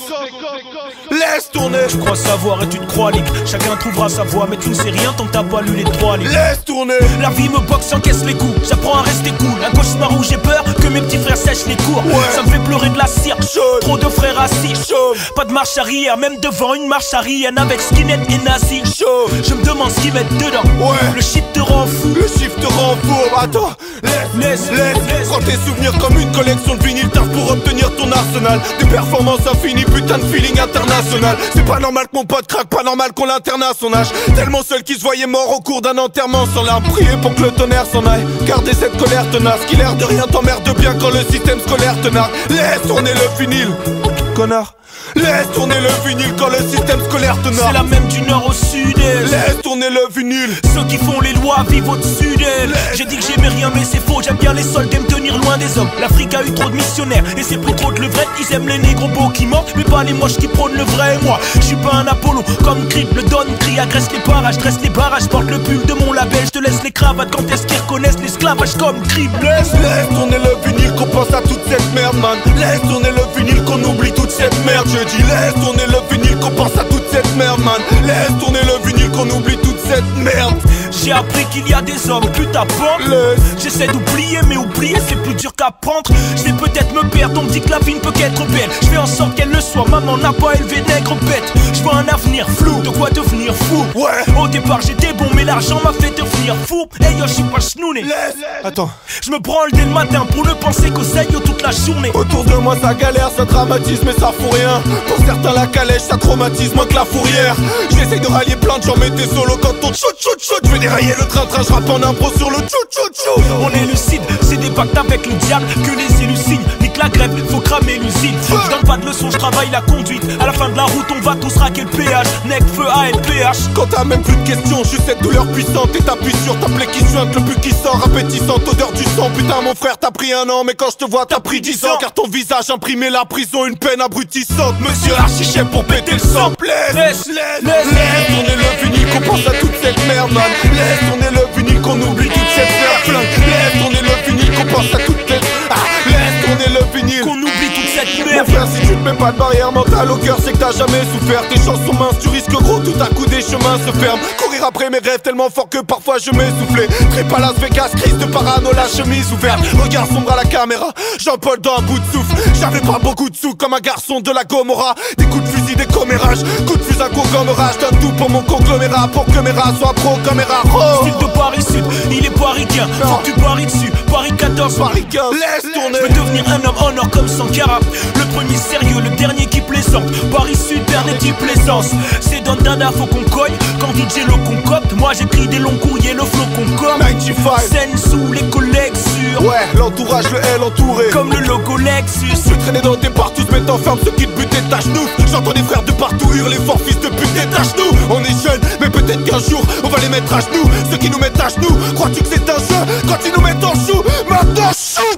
laisse tourner. Je crois savoir et tu te crois libre. Chacun trouvera sa voie mais tu ne sais rien tant que t'as pas lu les trois livres. Laisse tourner. La vie me boxe, encaisse les coups. J'apprends à rester cool. Un cauchemar où j'ai peur que mes petits frères sèchent les cours. Ouais. Ça me fait pleurer de la cire. Chaude. Trop de frères assis. Chaude. Pas de marche arrière, même devant une marche arrière avec skinhead et nazi. Chaud. Je me demande ce qu'ils mettent dedans. Ouais. Le shit te rend fou. Le chiffre te rend fou. Attends. Laisse, laisse, laisse, laisse. Prends tes souvenirs comme une collection de vinyles. Taf pour obtenir ton arsenal. Des performances infinies, putain de feeling international. C'est pas normal que mon pote craque, pas normal qu'on l'interne à son âge. Tellement seul qu'il se voyait mort au cours d'un enterrement. Sans larmes, prier pour que le tonnerre s'en aille. Garder cette colère tenace qui l'air de rien t'emmerde bien quand le système scolaire te nargue. Laisse tourner le vinyle, connard. Laisse tourner le vinyle quand le système scolaire te nargue. C'est la même du nord au sud-est. Laisse tourner le vinyle. Ceux qui font les lois vivent au-dessus d'elles. J'ai dit que j'aimais rien mais c'est faux. J'aime bien les soldats me tenir loin des hommes. L'Afrique a eu trop de missionnaires et c'est plus trop de levrette. Ils aiment les négros beaux qui mentent mais pas les moches qui prônent le vrai. Moi je suis pas un Apollo comme Crip. Le donne crie, agresse les parages, dresse les barrages. Porte le pull de mon label, je te laisse les cravates. Quand est-ce qu'ils reconnaissent l'esclavage comme Crip? Laisse, laisse tourner le vinyle qu'on pense à toute cette merde man. Laisse tourner le vinyle qu'on oublie toute cette merde. Je dis laisse tourner le vinyle qu'on pense à toute cette merde man. Laisse tourner le vinyle qu'on oublie toute cette merde. J'ai appris qu'il y a des hommes pute à pendre. J'essaie d'oublier mais oublier c'est plus dur qu'apprendre. Je vais peut-être me perdre, on me dit que la vie ne peut qu'être belle. Je fais en sorte qu'elle le soit, maman n'a pas élevé nègre bête. Je vois un avenir flou, de quoi devenir fou. Ouais. Au départ j'étais bon mais l'argent m'a fait devenir fou. Hey yo je suis pas chnouné. Attends. Je me branle dès le matin pour ne penser qu'au yo toute la journée. Autour de moi ça galère, ça dramatise mais ça fout rien. Pour certains la calèche ça traumatise moins que la fourrière. J'essaye de rallier plein de gens mais t'es solo quand on chut chut chut. Je vais dérailler le train-train, je rappe en impro sur le chut chut chut. On est lucide, c'est des pactes avec le diable que les élus signent. Nique la grève, faut cramer l'usine. Je donne pas de leçons, je travaille la conduite. À la fin de la route on va tous raquer le péage. Nec, feu, A L P H. Quand t'as même plus de questions, juste cette douleur puissante. Et t'appuies sur ta plaie qui suinte, le but qui sort appétissante, odeur du sang. Putain mon frère t'as pris un an mais quand je te vois t'as pris dix ans. Car ton visage imprimé la prison, une peine abrutissante. Monsieur archichef pour péter le sang. Laisse, laisse, laisse, laisse tourner le vinyle qu'on pense à toute cette merde man. Laisse tourner le vinyle qu'on oublie toute cette merde flingue. Laisse tourner le vinyle qu'on pense à toute cette... Ah, laisse tourner le vinyle qu'on oublie toute cette merde. Mon frère si tu te mets pas de barrière mentale au cœur c'est que t'as jamais souffert. Tes chances sont minces, tu risques gros, tout à coup des chemins se ferment. Courir après mes rêves tellement fort que parfois je m'essoufflais. Trip à Las Vegas, crise de parano, la chemise ouverte. Regard sombre à la caméra, Jean-Paul dans un bout de souffle. J'avais pas beaucoup de sous comme un garçon de la Gomorra. Des coups de fusil, des commérages, coups de fusil, un conglomérage. Donne tout pour mon conglomérat, pour que mes rats soient pro caméra. Oh. Style de Paris Sud, il est pariquien. Faut que tu paries dessus, Paris quatorze, Paris quinze. Laisse tourner. Je veux devenir un homme en or comme Sankara. Le premier sérieux, le dernier qui plaisante. Paris Sud, dernier type plaisance. C'est dans Dada, faut qu'on cogne. Quand D J le concocte, moi j'écris des longs courriers, le flow qu'on comme quatre-vingt-quinze. Scène sous les collègues sûrs. Ouais, l'entourage, le L entouré. Comme le logo Lexus. Je traîner dans des partout, se mettre en ferme, ceux qui te butent ta genou. J'entends des frères de partout hurler fort, fils de pute, détache nous. On est jeunes, mais peut-être qu'un jour on va les mettre à genoux. Ceux qui nous mettent à genoux, crois-tu que c'est un jeu? Quand ils nous mettent en chou, maintenant shoot.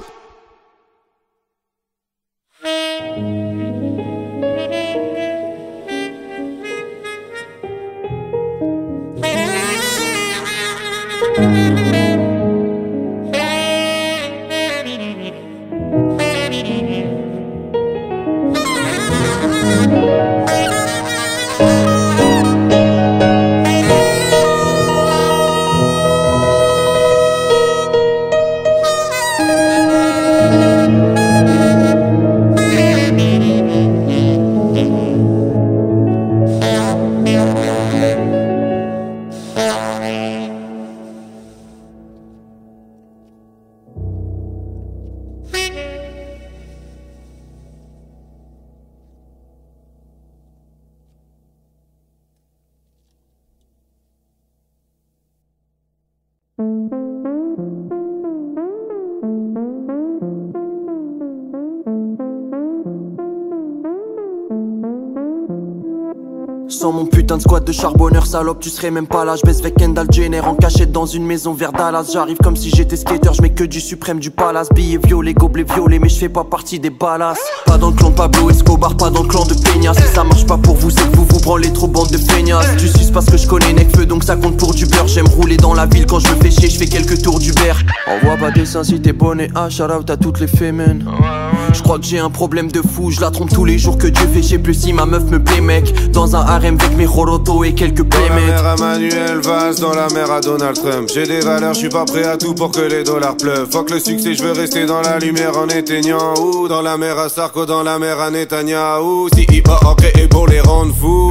sans mon putain de squat de charbonneur. Salope, tu serais même pas là. Je baisse avec Kendall Jenner en cachette dans une maison vers Dallas. J'arrive comme si j'étais skater, je mets que du suprême du palace. Billets violets, gobelets violets, mais je fais pas partie des balas. Pas dans le clan de Pablo Escobar, pas dans le clan de Peña. Si ça marche pas pour vous, c'est que vous vous branlez trop, bande de feignasses. Tu suces parce que je connais Necfeu, donc ça compte pour du beurre. J'aime rouler dans la ville, quand je me fais chier, je fais quelques tours d'Uber. Envoie pas dessin si t'es bonnet, ah shout out à toutes les fémènes. Je crois que j'ai un problème de fou, je la trompe tous les jours que Dieu fait. Je sais plus si ma meuf me plaît mec. Dans un harem avec mes rorotos et quelques playmates. Dans la mer à Manuel Valls, dans la mer à Donald Trump. J'ai des valeurs, je suis pas prêt à tout pour que les dollars pleuvent. Fuck le succès, je veux rester dans la lumière en éteignant. Ou dans la mer à Sarko, dans la mer à Netanyahu. Si hip hop créé pour les rendre fous.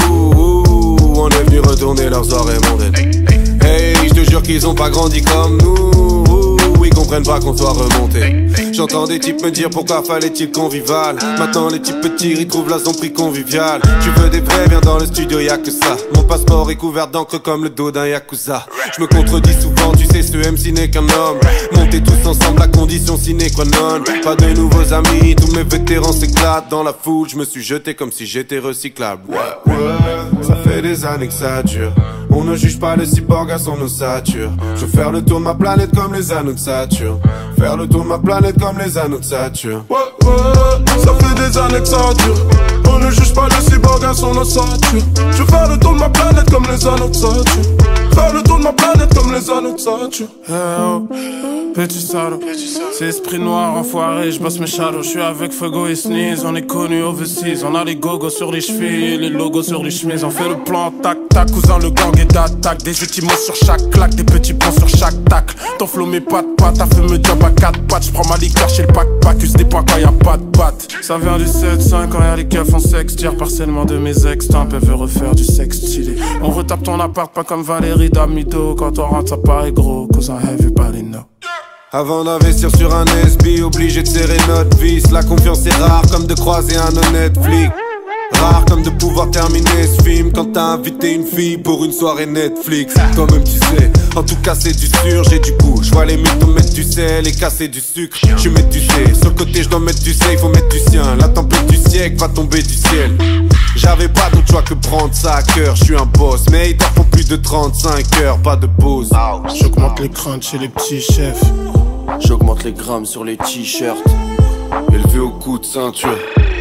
On est venu retourner leurs oreilles mondaines. Hey, je te jure qu'ils ont pas grandi comme nous. Ils comprennent pas qu'on soit remonté. J'entends des types me dire pourquoi fallait-il convivial. Maintenant les types petits ils trouvent la son prix convivial. Tu veux des vrais, viens dans le studio, y'a que ça. Mon passeport est couvert d'encre comme le dos d'un yakuza. Je me contredis souvent, tu sais ce M C n'est qu'un homme. Montez tous ensemble, la condition sine qua non. Pas de nouveaux amis, tous mes vétérans s'éclatent. Dans la foule, je me suis jeté comme si j'étais recyclable. Ouais, ouais, ça fait des années que ça dure. On ne juge pas le cyborg à son ossature. Je veux faire le tour de ma planète comme les anneaux de Saturne. Faire le tour de ma planète comme les anneaux de Saturne. Ouais, ouais, ça fait des années que ça dure. On ne juge pas le cyborg à son ossature. Je veux faire le tour de ma planète comme les anneaux de Saturne. Faire le tour de ma planète comme les anneaux de Saturne. Hey oh, petit salaud, c'est esprit noir enfoiré, je bosse mes shadows. Je suis avec Fuego et Sneeze, on est connus overseas. On a les gogos sur les chevilles, les logos sur les chemises. On fait le plan, tac tac, cousin le gang est d'attaque. Des étimos sur chaque claque, des petits points sur chaque tacle. Ton flow mes pattes pattes, t'as fait me job à quatre pattes. J'prends ma liqueur chez le pack pack, use des points quand y'a pas de pattes. Ça vient du sept cinq quand y'a les keufs en sexe. Tire partiellement de mes ex, t'as elle veut refaire du sexe stylé. On retape ton appart pas comme Valérie D'Amido. Quand on rentre ça paraît gros, cause I everybody know. Avant d'investir sur un S B, obligé de serrer notre vis. La confiance est rare comme de croiser un honnête flic. Rare comme de pouvoir terminer ce film quand t'as invité une fille pour une soirée Netflix. Toi-même tu sais, en tout cas c'est du sûr, j'ai du goût. J'vois les mythos mettre du sel et casser du sucre. J'suis mettre du C, sur le côté j'dois mettre du C, il faut mettre du sien. La tempête du siècle va tomber du ciel. J'avais pas d'autre choix que prendre ça à cœur. J'suis un boss, mais ils t'en font plus de trente-cinq heures, pas de pause. J'augmente les craintes chez les petits chefs. J'augmente les grammes sur les t-shirts. Élevé au coup de ceinture.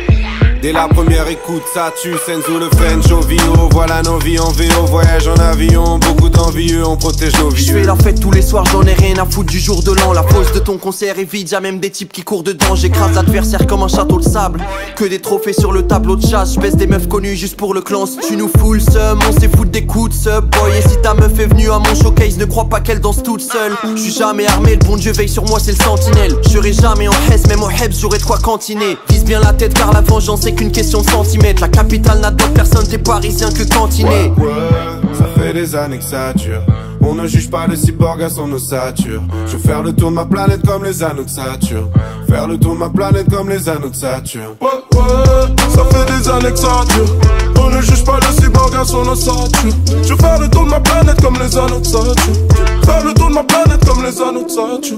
Dès la première écoute, ça tue. Senzo le French au Vino. Voilà nos vies en V O, voyage en avion. Beaucoup d'envieux, on protège nos vies. Je fais la fête tous les soirs, j'en ai rien à foutre du jour de l'an. La pause de ton concert est vide, y'a même des types qui courent dedans. J'écrase l'adversaire comme un château de sable. Que des trophées sur le tableau de chasse. J'baisse des meufs connues juste pour le clan. Si tu nous fous le seum, on s'est foutre des coups de sub boy. Et si ta meuf est venue à mon showcase, ne crois pas qu'elle danse toute seule. J'suis jamais armé, le bon Dieu veille sur moi, c'est le sentinelle. J'serai jamais en Hesse, même en Hebs, j'aurai de quoi cantiner. Vise bien la tête car la vengeance c'est qu'une question de centimètres. La capitale n'a d'autre personne, t'es parisien que cantiné. Ouais, ouais, ça fait des années que ça dure. On ne juge pas le cyborg à son ossature. Je veux faire le tour de ma planète comme les anneaux de Saturne. Faire le tour de ma planète comme les anneaux de Saturne. Ouais, ouais, ça fait des années que ça dure. On ne juge pas le cyborg à son ossature. Je veux faire le tour de ma planète comme les anneaux de Saturne. Faire le tour de ma planète comme les anneaux de Saturne.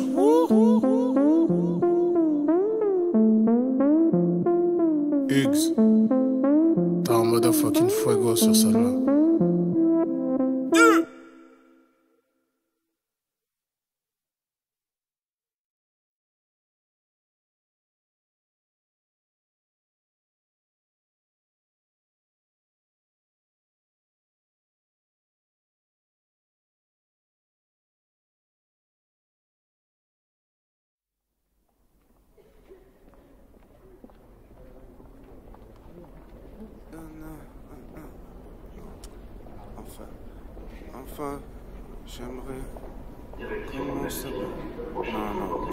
Hugs, t'as un motherfucking fuego sur celle-là. Enfin, j'aimerais commencer. Non, non.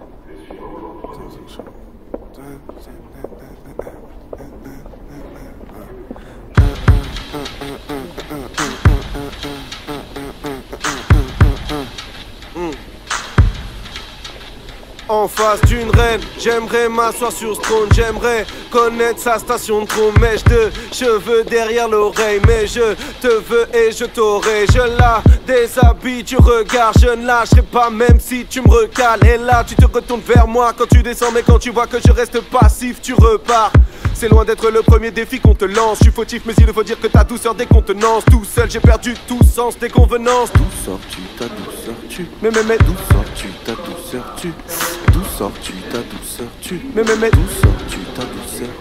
En face d'une reine, j'aimerais m'asseoir sur ce trône. J'aimerais connaître sa station de trône. Mèche de cheveux derrière l'oreille. Mais je te veux et je t'aurai. Je la déshabille, tu regardes. Je ne lâcherai pas même si tu me recales. Et là tu te retournes vers moi quand tu descends. Mais quand tu vois que je reste passif, tu repars. C'est loin d'être le premier défi qu'on te lance. Je suis fautif mais il faut dire que ta douceur décontenance. Tout seul j'ai perdu tout sens des convenances. D'où sors-tu ta douceur tu? Mais mais mais d'où sors-tu ta douceur tu? D'où sors-tu ta douceur tu? Mais mais mais d'où sors-tu ta douceur?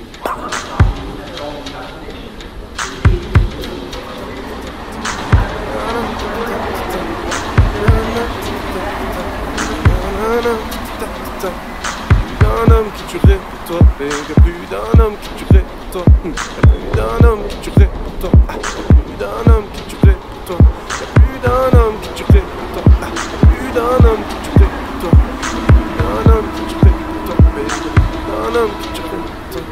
D'un homme qui tuerait pour toi, et y'a plus d'un homme qui tuerait pour toi. Y'a plus d'un homme qui tuerait pour toi. Y'a plus d'un homme qui tuerait pour toi. Y'a plus d'un homme qui tuerait pour toi. Y'a plus d'un homme qui tuerait pour toi. D'un homme qui tuerait pour toi. D'un homme qui tuerait pour toi.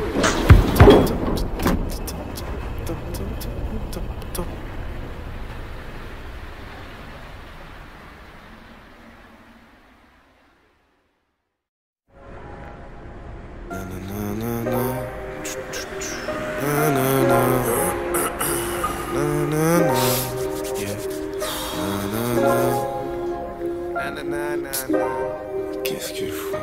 Qu'est-ce qu'il faut?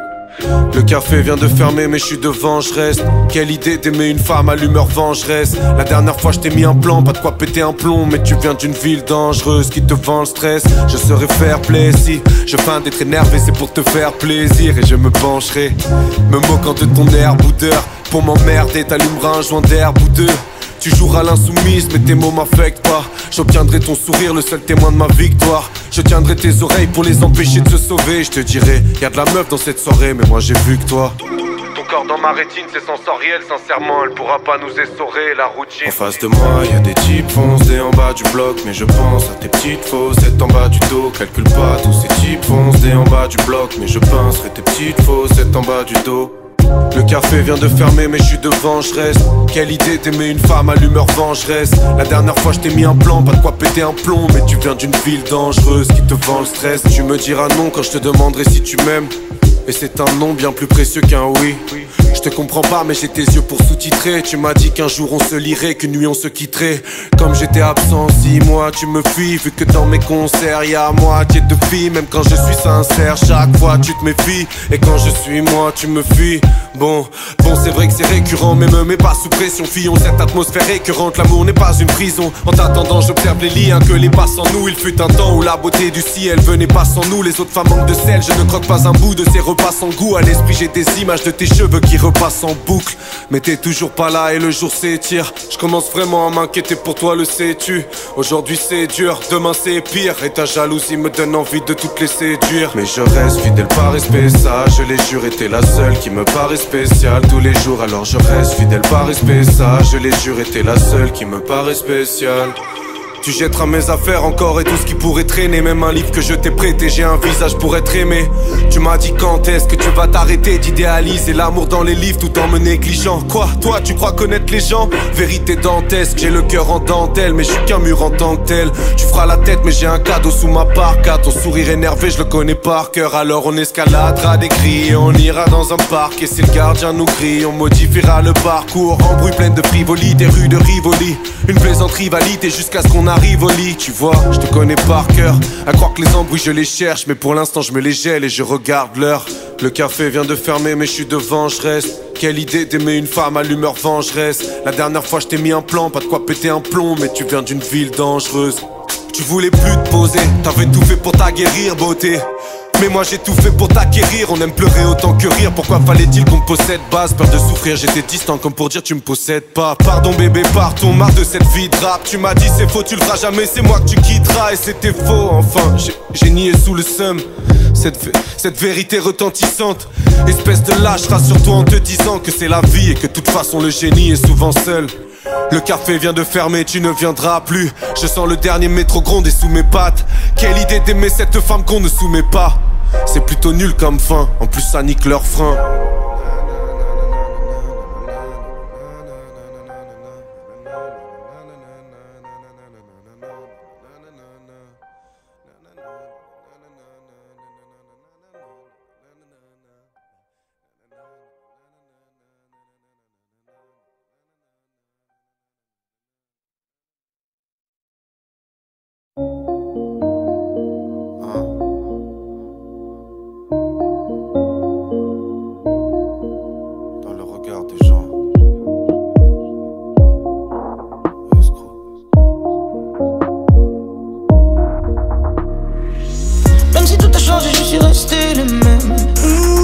Le café vient de fermer mais je suis devant, je reste. Quelle idée d'aimer une femme à l'humeur vengeresse. La dernière fois je t'ai mis un plan, pas de quoi péter un plomb. Mais tu viens d'une ville dangereuse qui te vend le stress. Je saurais faire plaisir si je feins d'être énervé, c'est pour te faire plaisir. Et je me pencherai, me moquant de ton air boudeur. Pour m'emmerder t'allumeras un joint d'herbe ou deux. Tu joueras l'insoumise mais tes mots m'affectent pas. J'obtiendrai ton sourire, le seul témoin de ma victoire. Je tiendrai tes oreilles pour les empêcher de se sauver. Je te dirai, y'a de la meuf dans cette soirée, mais moi j'ai vu que toi. Ton corps dans ma rétine, c'est sensoriel, sincèrement, elle pourra pas nous essorer la routine. En face de moi, y'a des types foncés en bas du bloc, mais je pense à tes petites faussettes en bas du dos. Calcule pas tous ces types foncés en bas du bloc, mais je penserai tes petites faussettes en bas du dos. Le café vient de fermer mais je suis devant, je reste. Quelle idée d'aimer une femme à l'humeur vengeresse. La dernière fois je t'ai mis un plan, pas de quoi péter un plomb. Mais tu viens d'une ville dangereuse qui te vend le stress. Tu me diras non quand je te demanderai si tu m'aimes. Et c'est un non bien plus précieux qu'un oui. Je te comprends pas mais j'ai tes yeux pour sous-titrer. Tu m'as dit qu'un jour on se lirait, qu'une nuit on se quitterait. Comme j'étais absent six mois tu me fuis. Vu que dans mes concerts y'a moitié de filles. Même quand je suis sincère chaque fois tu te méfies. Et quand je suis moi tu me fuis. Bon, bon c'est vrai que c'est récurrent mais me mets pas sous pression. Fillons cette atmosphère récurrente, l'amour n'est pas une prison. En t'attendant j'observe les liens que les pas sans nous. Il fut un temps où la beauté du ciel venait pas sans nous. Les autres femmes manquent de sel, je ne croque pas un bout de ces repas sans goût. À l'esprit j'ai des images de tes cheveux qui repassent en boucle. Mais t'es toujours pas là et le jour s'étire. Je commence vraiment à m'inquiéter pour toi, le sais-tu. Aujourd'hui c'est dur, demain c'est pire. Et ta jalousie me donne envie de toutes les séduire. Mais je reste fidèle par respect, ça je l'ai juré. T'es la seule qui me paraît spéciale tous les jours. Alors je reste fidèle par respect, ça je l'ai juré. T'es la seule qui me paraît spéciale. Tu jetteras mes affaires encore et tout ce qui pourrait traîner. Même un livre que je t'ai prêté, j'ai un visage pour être aimé. Tu m'as dit quand est-ce que tu vas t'arrêter d'idéaliser l'amour dans les livres tout en me négligeant. Quoi, toi tu crois connaître les gens? Vérité dantesque, j'ai le cœur en dentelle. Mais je suis qu'un mur en tant que tel. Tu feras la tête mais j'ai un cadeau sous ma parka. Ton sourire énervé je le connais par cœur. Alors on escaladera des cris et on ira dans un parc. Et si le gardien nous crie, on modifiera le parcours. En bruit plein de frivolité, des rues de Rivoli. Une plaisante rivalité jusqu'à ce qu'on arrive au lit. Tu vois, je te connais par cœur. À croire que les embrouilles je les cherche. Mais pour l'instant je me les gèle et je regarde l'heure. Le café vient de fermer mais je suis devant, je reste. Quelle idée d'aimer une femme à l'humeur vengeresse. La dernière fois je t'ai mis un plan, pas de quoi péter un plomb. Mais tu viens d'une ville dangereuse. Tu voulais plus te poser, t'avais tout fait pour t'aguerrir, beauté. Mais moi j'ai tout fait pour t'acquérir. On aime pleurer autant que rire. Pourquoi fallait-il qu'on me possède? Base, peur de souffrir, j'étais distant comme pour dire tu me possèdes pas. Pardon bébé, partons, marre de cette vie de rap. Tu m'as dit c'est faux, tu le feras jamais, c'est moi que tu quitteras. Et c'était faux, enfin, j'ai nié sous le seum cette, cette vérité retentissante. Espèce de lâche, rassure-toi en te disant que c'est la vie. Et que de toute façon le génie est souvent seul. Le café vient de fermer, tu ne viendras plus. Je sens le dernier métro gronder sous mes pattes. Quelle idée d'aimer cette femme qu'on ne soumet pas. C'est plutôt nul comme fin, en plus ça nique leur frein. changé, je suis resté le même. Mmh.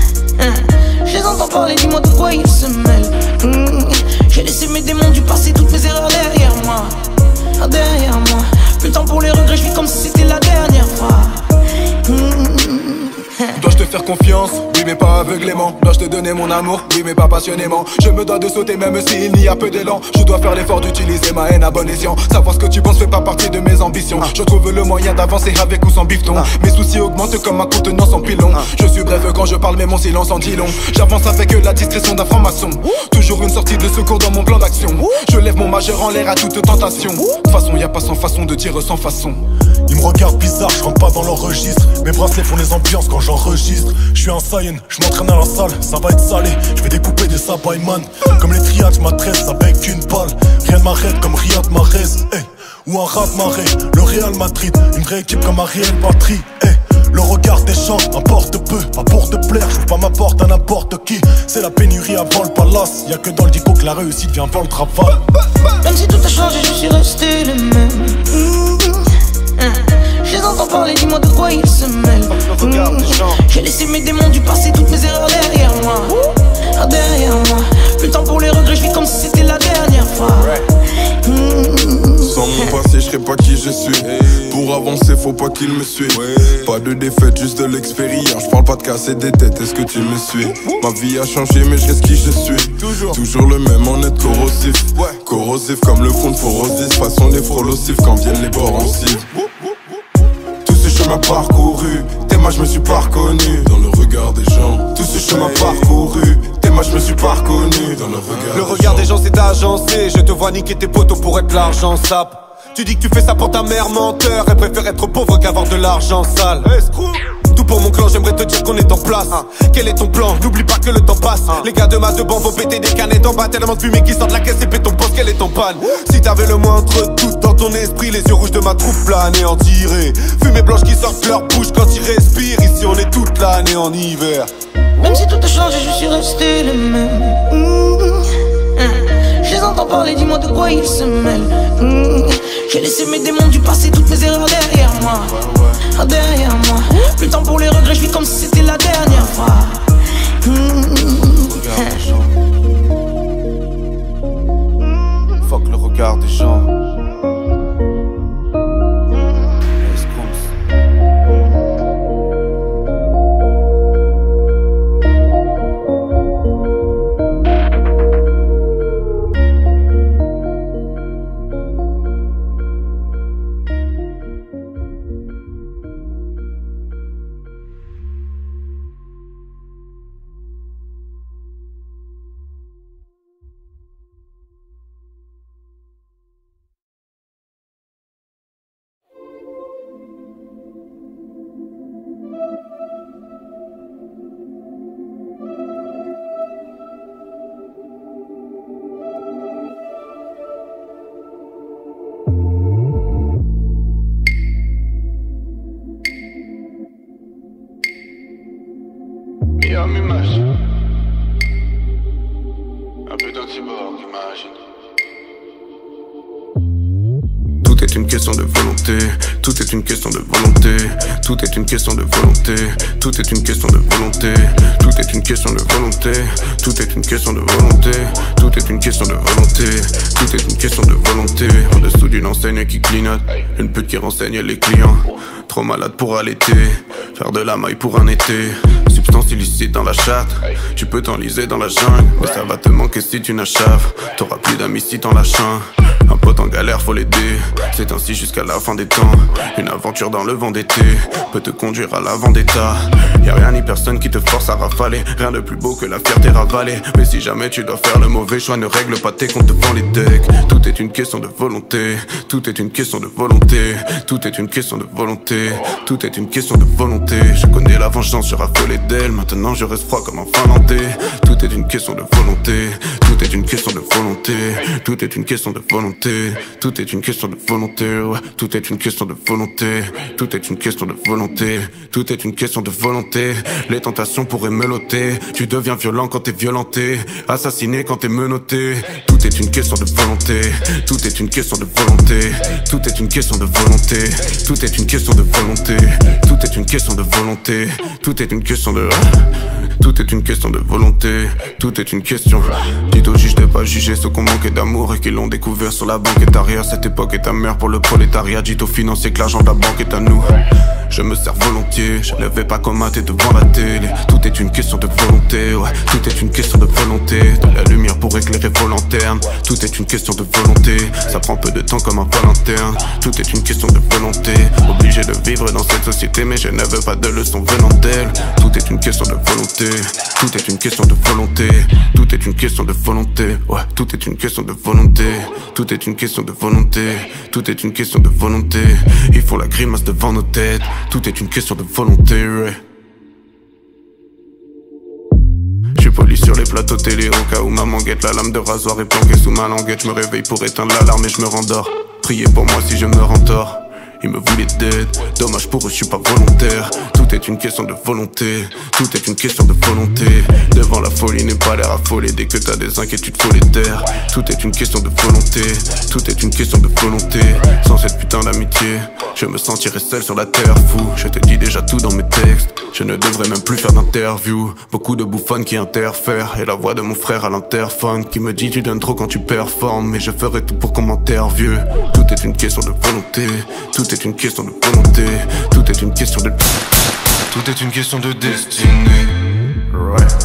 Je les entends parler, dis-moi de quoi ils se mêlent. Mmh. J'ai laissé mes démons du passé, toutes mes erreurs derrière moi. Derrière moi. Plus de temps pour les regrets, je vis comme si c'était la dernière fois. Mmh. Dois-je te faire confiance? Oui mais pas aveuglément. Dois-je te donner mon amour? Oui mais pas passionnément. Je me dois de sauter même s'il n'y a peu d'élan. Je dois faire l'effort d'utiliser ma haine à bon escient. Savoir ce que tu penses fait pas partie de mes ambitions. Je trouve le moyen d'avancer avec ou sans bifton. Mes soucis augmentent comme ma contenance en pilon. Je suis bref quand je parle mais mon silence en dit long. J'avance avec la discrétion d'un franc-maçon. Toujours une sortie de secours dans mon plan d'action. Je lève mon majeur en l'air à toute tentation. De toute façon y a pas sans façon de dire sans façon. Ils me regardent bizarre, je rentre pas dans leur registre. Mes bracelets font les ambiances quand j'enregistre. Je suis un Saiyan, je m'entraîne à la salle, ça va être salé. Je vais découper des sabayman. Comme les triades, je m'adresse avec une balle. Rien ne m'arrête comme Riyad Mahrez, hey. Ou un rat maré, le Real Madrid. Une vraie équipe comme Ariel Patrie, hey. Le regard des gens importe peu, pas pour te plaire, j'ouvre pas ma porte à n'importe qui. C'est la pénurie avant le palace, y'a que dans le dico que la réussite vient avant le travail. Même si tout a changé, je suis resté le même. Mmh. Je les entends parler, dis-moi de quoi ils se mêlent. Mmh. J'ai laissé mes démons du passé, toutes mes erreurs derrière moi. Derrière moi. Plus de temps pour les regrets, je vis comme si c'était la dernière fois. Mmh. Sans mon passé, je serais pas qui je suis. Pour avancer, faut pas qu'il me suive. Pas de défaite, juste de l'expérience. Je parle pas de casser des têtes, est-ce que tu me suis? Ma vie a changé, mais je reste qui je suis. Toujours, Toujours le même en être corrosif. Corrosif comme le fond de Forosis. Façon les frolosifs quand viennent les bords en cive. Tout ce chemin parcouru, t'es moi je me suis pas reconnu dans le regard des gens. Tout ce chemin parcouru, t'es moi je me suis pas reconnu dans le regard. Le regard des gens c'est agencé. Je te vois niquer tes potos pour être l'argent sap. Tu dis que tu fais ça pour ta mère menteur. Elle préfère être pauvre qu'avoir de l'argent sale. Tout pour mon clan, j'aimerais te dire qu'on est en place. hein. Quel est ton plan? N'oublie pas que le temps passe. hein. Les gars de ma deux bancs vont péter des canettes en bas. Tellement de fumée qui sort de la caisse et pète ton poste, qu'elle est en panne. Si t'avais le moindre doute dans ton esprit, les yeux rouges de ma troupe là anéantirés. Fumée blanche qui sort de leur bouche quand ils respirent. Ici on est toute l'année en hiver. Même si tout a changé, je suis resté le même. Mmh. Je les entends parler, dis-moi de quoi ils se mêlent. Mmh. J'ai laissé mes démons du passé, toutes mes erreurs derrière moi. Derrière moi. Plus de temps pour les regrets, je vis comme si c'était la dernière fois. Mmh. Fuck le regard des gens. Miam image. Un peu d'antiborg, imagine. Tout est une question de volonté, tout est une question de volonté, tout est une question de volonté, tout est une question de volonté, tout est une question de volonté, tout est une question de volonté, tout est une question de volonté, tout est une question de volonté. En dessous d'une enseigne qui clignote, une pute qui renseigne les clients, trop malade pour allaiter, faire de la maille pour un été. Substance illicite dans la chatte, tu peux t'enliser dans la jungle, mais ça va te manquer si tu n'achaves. T'auras plus d'amis si t'en lâches un. Un pote en galère faut l'aider, c'est ainsi jusqu'à la fin des temps. Une aventure dans le vent d'été peut te conduire à la vendetta. Y'a rien ni personne qui te force à rafaler, rien de plus beau que la fierté ravalée. Mais si jamais tu dois faire le mauvais choix, ne règle pas tes comptes devant les decks. Tout est une question de volonté, tout est une question de volonté, tout est une question de volonté, tout est une question de volonté. Je connais la vengeance, je raffolais d'elle, maintenant je reste froid comme un finlandais. Tout est une question de volonté, tout est une question de volonté, tout est une question de volonté. volonté. Tout est une question de volonté, ouais. Tout est une question de volonté. Tout est une question de volonté. Tout est une question de volonté. Les tentations pourraient me loter. Tu deviens violent quand t'es violenté, assassiné quand t'es menotté. Tout est une question de volonté. Tout est une question de volonté. Tout est une question de volonté. Tout est une question de volonté. Tout est une question de volonté. Tout est une question de... Tout est une question de volonté. Tout est une question. Dites au juge de pas juger ceux qu'on manquait d'amour et qui l'ont découvert sur la banquette arrière. Cette époque est ta mère pour le prolétariat. Dites aux financiers que l'argent de la banque est à nous. Je me sers volontiers, je ne vais pas commater devant la télé. Tout est une question de volonté, ouais. Tout est une question de volonté. De la lumière pour éclairer vos lanternes. Tout est une question de volonté. Ça prend peu de temps comme un vol interne. Tout est une question de volonté. Obligé de vivre dans cette société, mais je ne veux pas de leçons venant d'elle. Tout est une question de volonté. Tout est une question de volonté. Tout est une question de volonté, ouais. Tout est une question de volonté. Tout est une question de volonté. Tout est une question de volonté. Ils font la grimace devant nos têtes. Tout est une question de volonté, ouais. J'suis poli sur les plateaux télé au cas où maman guette. La lame de rasoir est planquée sous ma languette. J'me réveille pour éteindre l'alarme et j'me rendors. Priez pour moi si je me rends tort. Ils me voulaient d'aide, dommage pour eux, je suis pas volontaire. Tout est une question de volonté, tout est une question de volonté. Devant la folie n'est pas l'air affolé. Dès que t'as des inquiétudes, faut les taire. Tout est une question de volonté, tout est une question de volonté. Sans cette putain d'amitié, je me sentirais seul sur la terre, fou. Je te dis déjà tout dans mes textes, je ne devrais même plus faire d'interview. Beaucoup de bouffonnes qui interfèrent, et la voix de mon frère à l'interphone qui me dit tu donnes trop quand tu performes. Mais je ferai tout pour qu'on m'enterre vieux. Tout est une question de volonté, tout Tout est une question de volonté, tout est une question de... Tout est une question de destinée. Right.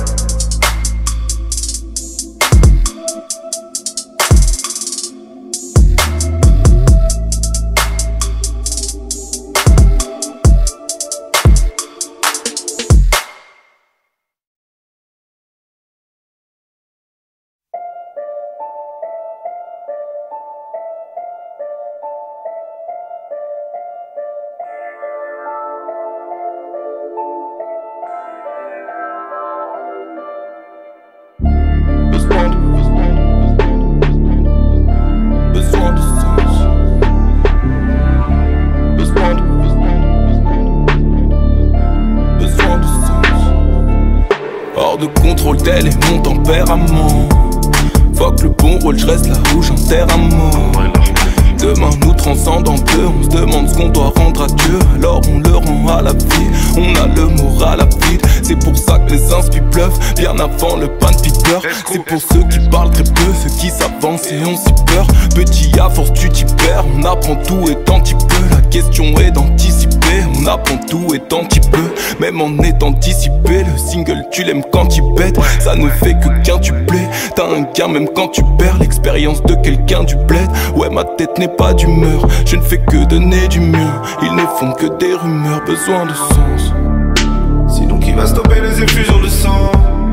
Tel est mon tempérament. Fuck le bon rôle, je reste là où j'enterre un mot. Demain nous transcende en deux, on se demande ce qu'on doit rendre à Dieu. Alors on le rend à la vie, on a le moral à vide. C'est pour ça que les inspi pleuvent, bien avant le pan piper. C'est pour ceux qui parlent très peu, ceux qui s'avancent et ont si peur. Petit à force tu t'y perds, on apprend tout étant petit peu. La question est d'anticiper, on apprend tout étant petit peu. Même en étant dissipé, le single tu l'aimes quand il pète. Ça ne fait que quintupler, t'as un gain même quand tu perds. L'expérience de quelqu'un du bled, ouais ma tête n'est pas d'humeur. Je ne fais que donner du mien, ils ne font que des rumeurs, besoin de sens. Sinon qui va stopper les effusions de sang?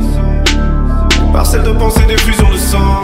Des parcelles de pensée, des fusions de sang.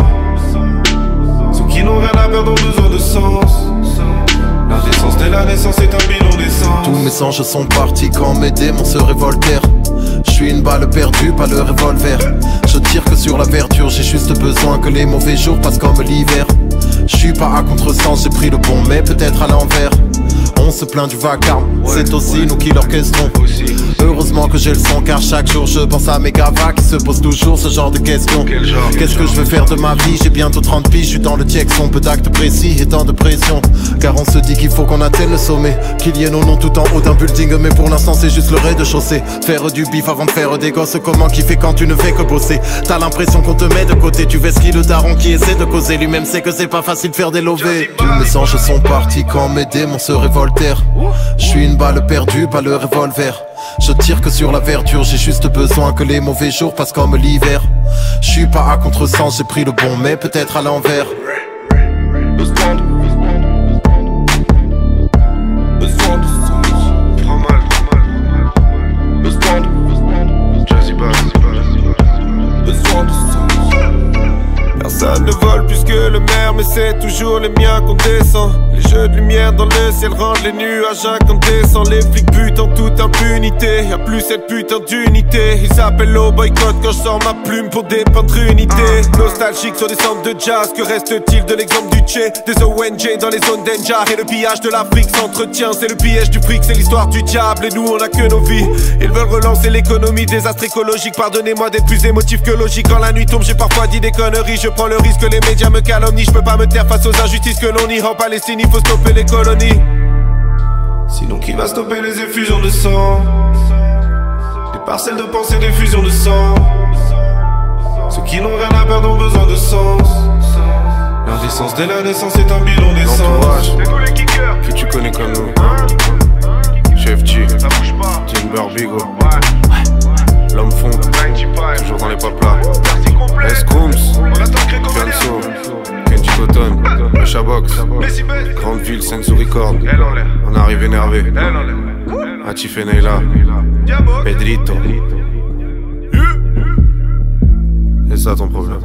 Ceux qui n'ont rien à perdre ont besoin de sens. L'indécence dès la naissance est un bilan d'essence. Tous mes anges sont partis quand mes démons se révoltèrent. Je suis une balle perdue, pas le revolver. Je tire que sur la verdure, j'ai juste besoin que les mauvais jours passent comme l'hiver. Je suis pas à contresens, j'ai pris le bon mais peut-être à l'envers. On se plaint du vacarme, c'est aussi nous qui l'orchestrons. Heureusement que j'ai le son car chaque jour je pense à mes gavas qui se posent toujours ce genre de questions. Qu'est-ce que je veux faire de ma vie? J'ai bientôt trente piges, je suis dans le Jackson. Peu d'actes précis et tant de pression. Car on se dit qu'il faut qu'on atteigne le sommet, qu'il y ait nos noms tout en haut d'un building. Mais pour l'instant c'est juste le rez-de-chaussée. Faire du bif avant de faire des gosses, comment kiffer quand tu ne fais que bosser? T'as l'impression qu'on te met de côté, tu vesquilles le daron qui essaie de causer. Lui-même sait que c'est pas facile de faire des lovés. Tous mes anges sont partis quand mes démons se révoltèrent. Je suis une balle perdue, pas le revolver. Je tire que sur la verdure, j'ai juste besoin que les mauvais jours passent comme l'hiver. Je suis pas à contresens, j'ai pris le bon mais peut-être à l'envers. Besoin de Besoin de sens. Trop mal, trop mal. Besoin de Jazzy Bass. Besoin de sens. Personne ne vole plus que le maire, mais c'est toujours les miens qu'on descend. Les jeux de lumière dans le ciel rendent les nuages incandescents. Les flics butent en toute impunité. Y'a plus cette putain d'unité. Ils s'appellent au boycott quand je sors ma plume pour dépeindre une idée. Nostalgique sur des centres de jazz. Que reste-t-il de l'exemple du Tché? Des O N G dans les zones d'Enjar. Et le pillage de l'Afrique s'entretient. C'est le piège du fric, c'est l'histoire du diable. Et nous on a que nos vies. Ils veulent relancer l'économie, désastre écologique. Pardonnez-moi d'être plus émotif que logique. Quand la nuit tombe j'ai parfois dit des conneries. Je prends le risque que les médias me calomnient. Je peux pas me taire face aux injustices que l'on y rend. Palestine, il faut stopper les colonies. Sinon qui va stopper les effusions de sang? Des parcelles de pensée, des fusions de sang. Ceux qui n'ont rien à perdre ont besoin de sens. L'indécence dès la naissance est un bilan d'essence. Que tu connais comme nous, Chef G, Timber Bigo, L'homme fond, toujours dans les pop là. S-Crooms, Fianso, Kenji Cotton, Mecha Box, Grande Ville, Sensu Record. On arrive énervé. Atif et Neila, Pedrito. C'est ça ton problème.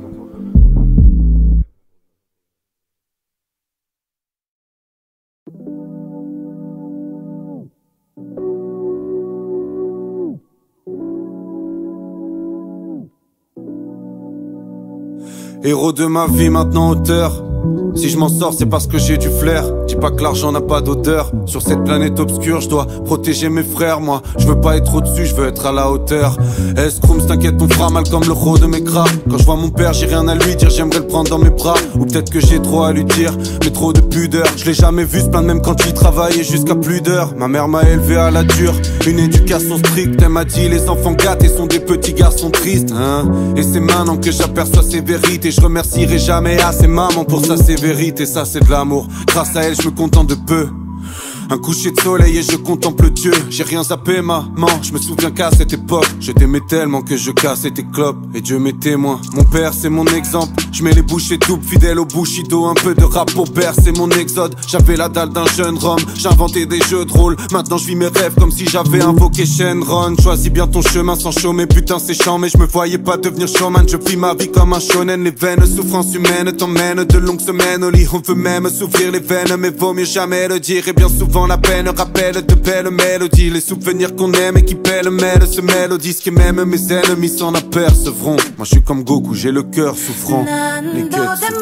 Héros de ma vie, maintenant auteur. Si je m'en sors, c'est parce que j'ai du flair. Dis pas que l'argent n'a pas d'odeur. Sur cette planète obscure, je dois protéger mes frères, moi. Je veux pas être au-dessus, je veux être à la hauteur. S-Crooms, t'inquiète, on fera mal comme le ro de mes cras. Quand je vois mon père, j'ai rien à lui dire, j'aimerais le prendre dans mes bras. Ou peut-être que j'ai trop à lui dire, mais trop de pudeur. Je l'ai jamais vu se plaindre même quand il travaillait jusqu'à plus d'heures. Ma mère m'a élevé à la dure, une éducation stricte. Elle m'a dit les enfants gâtés sont des petits garçons tristes, hein. Et c'est maintenant que j'aperçois ces vérités. Je remercierai jamais assez maman pour sa sévérité. Et ça c'est de l'amour, grâce à elle je me contente de peu. Un coucher de soleil et je contemple Dieu. J'ai rien zappé maman, je me souviens qu'à cette époque je t'aimais tellement que je cassais tes clopes. Et Dieu m'est témoin, mon père c'est mon exemple. Je mets les bouchées doubles, fidèle au Bushido. Un peu de rap pour père, c'est mon exode. J'avais la dalle d'un jeune rhum, j'inventais des jeux de rôle. Maintenant je vis mes rêves comme si j'avais invoqué Shenron. Choisis bien ton chemin sans chômer, putain c'est chiant. Mais je me voyais pas devenir showman, je vis ma vie comme un shonen. Les veines, souffrance humaine t'emmènent de longues semaines au lit. On veut même s'ouvrir les veines, mais vaut mieux jamais le dire. Et bien souvent la peine rappelle de belles mélodies. Les souvenirs qu'on aime et qui pêle-mêle se mélodie. Ce qui même mes ennemis s'en apercevront. Moi je suis comme Goku, j'ai le cœur souffrant. Les guts.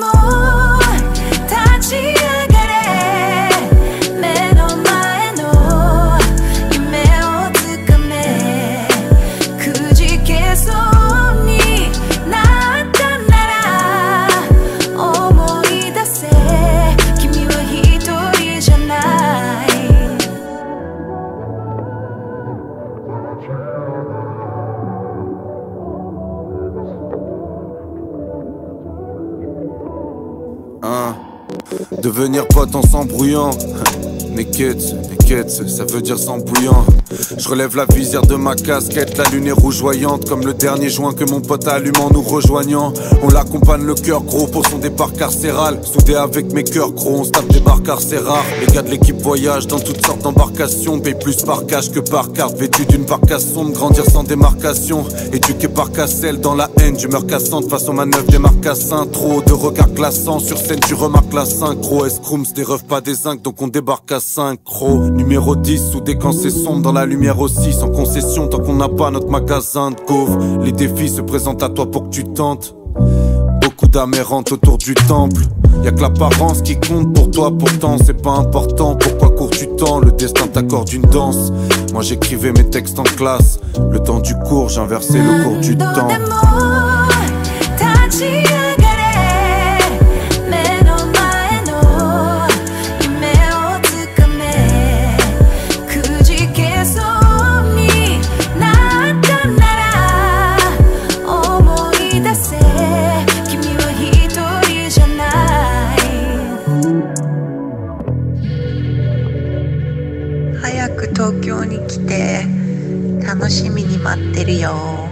Hein, devenir pote en s'embrouillant. Naked, naked, ça veut dire sans bouillant. Je relève la visière de ma casquette, la lune est rougeoyante comme le dernier joint que mon pote allume en nous rejoignant. On l'accompagne le cœur gros pour son départ carcéral. Soudé avec mes cœurs gros, on se tape des barres carcérales. Les gars de l'équipe voyagent dans toutes sortes d'embarcations. Paye plus par cash que par carte, vêtu d'une barque à sombre. Grandir sans démarcation, éduqué par Cassel dans la haine. D'humeur cassante face aux manœuvres des marcassins. Trop de regards glaçants, sur scène tu remarques la synchro. S-Crooms, des refs pas des zincs, donc on débarque à synchro. Numéro dix, soudé quand c'est sombre, dans la lumière aussi, sans concession tant qu'on n'a pas notre magasin de couvre. Les défis se présentent à toi pour que tu tentes. Beaucoup d'âmes errantes autour du temple. Y'a que l'apparence qui compte pour toi, pourtant c'est pas important. Pourquoi cours tu temps? Le destin t'accorde une danse. Moi j'écrivais mes textes en classe. Le temps du cours, j'inversais le cours du temps. 早く東京に来て楽しみに待ってるよ。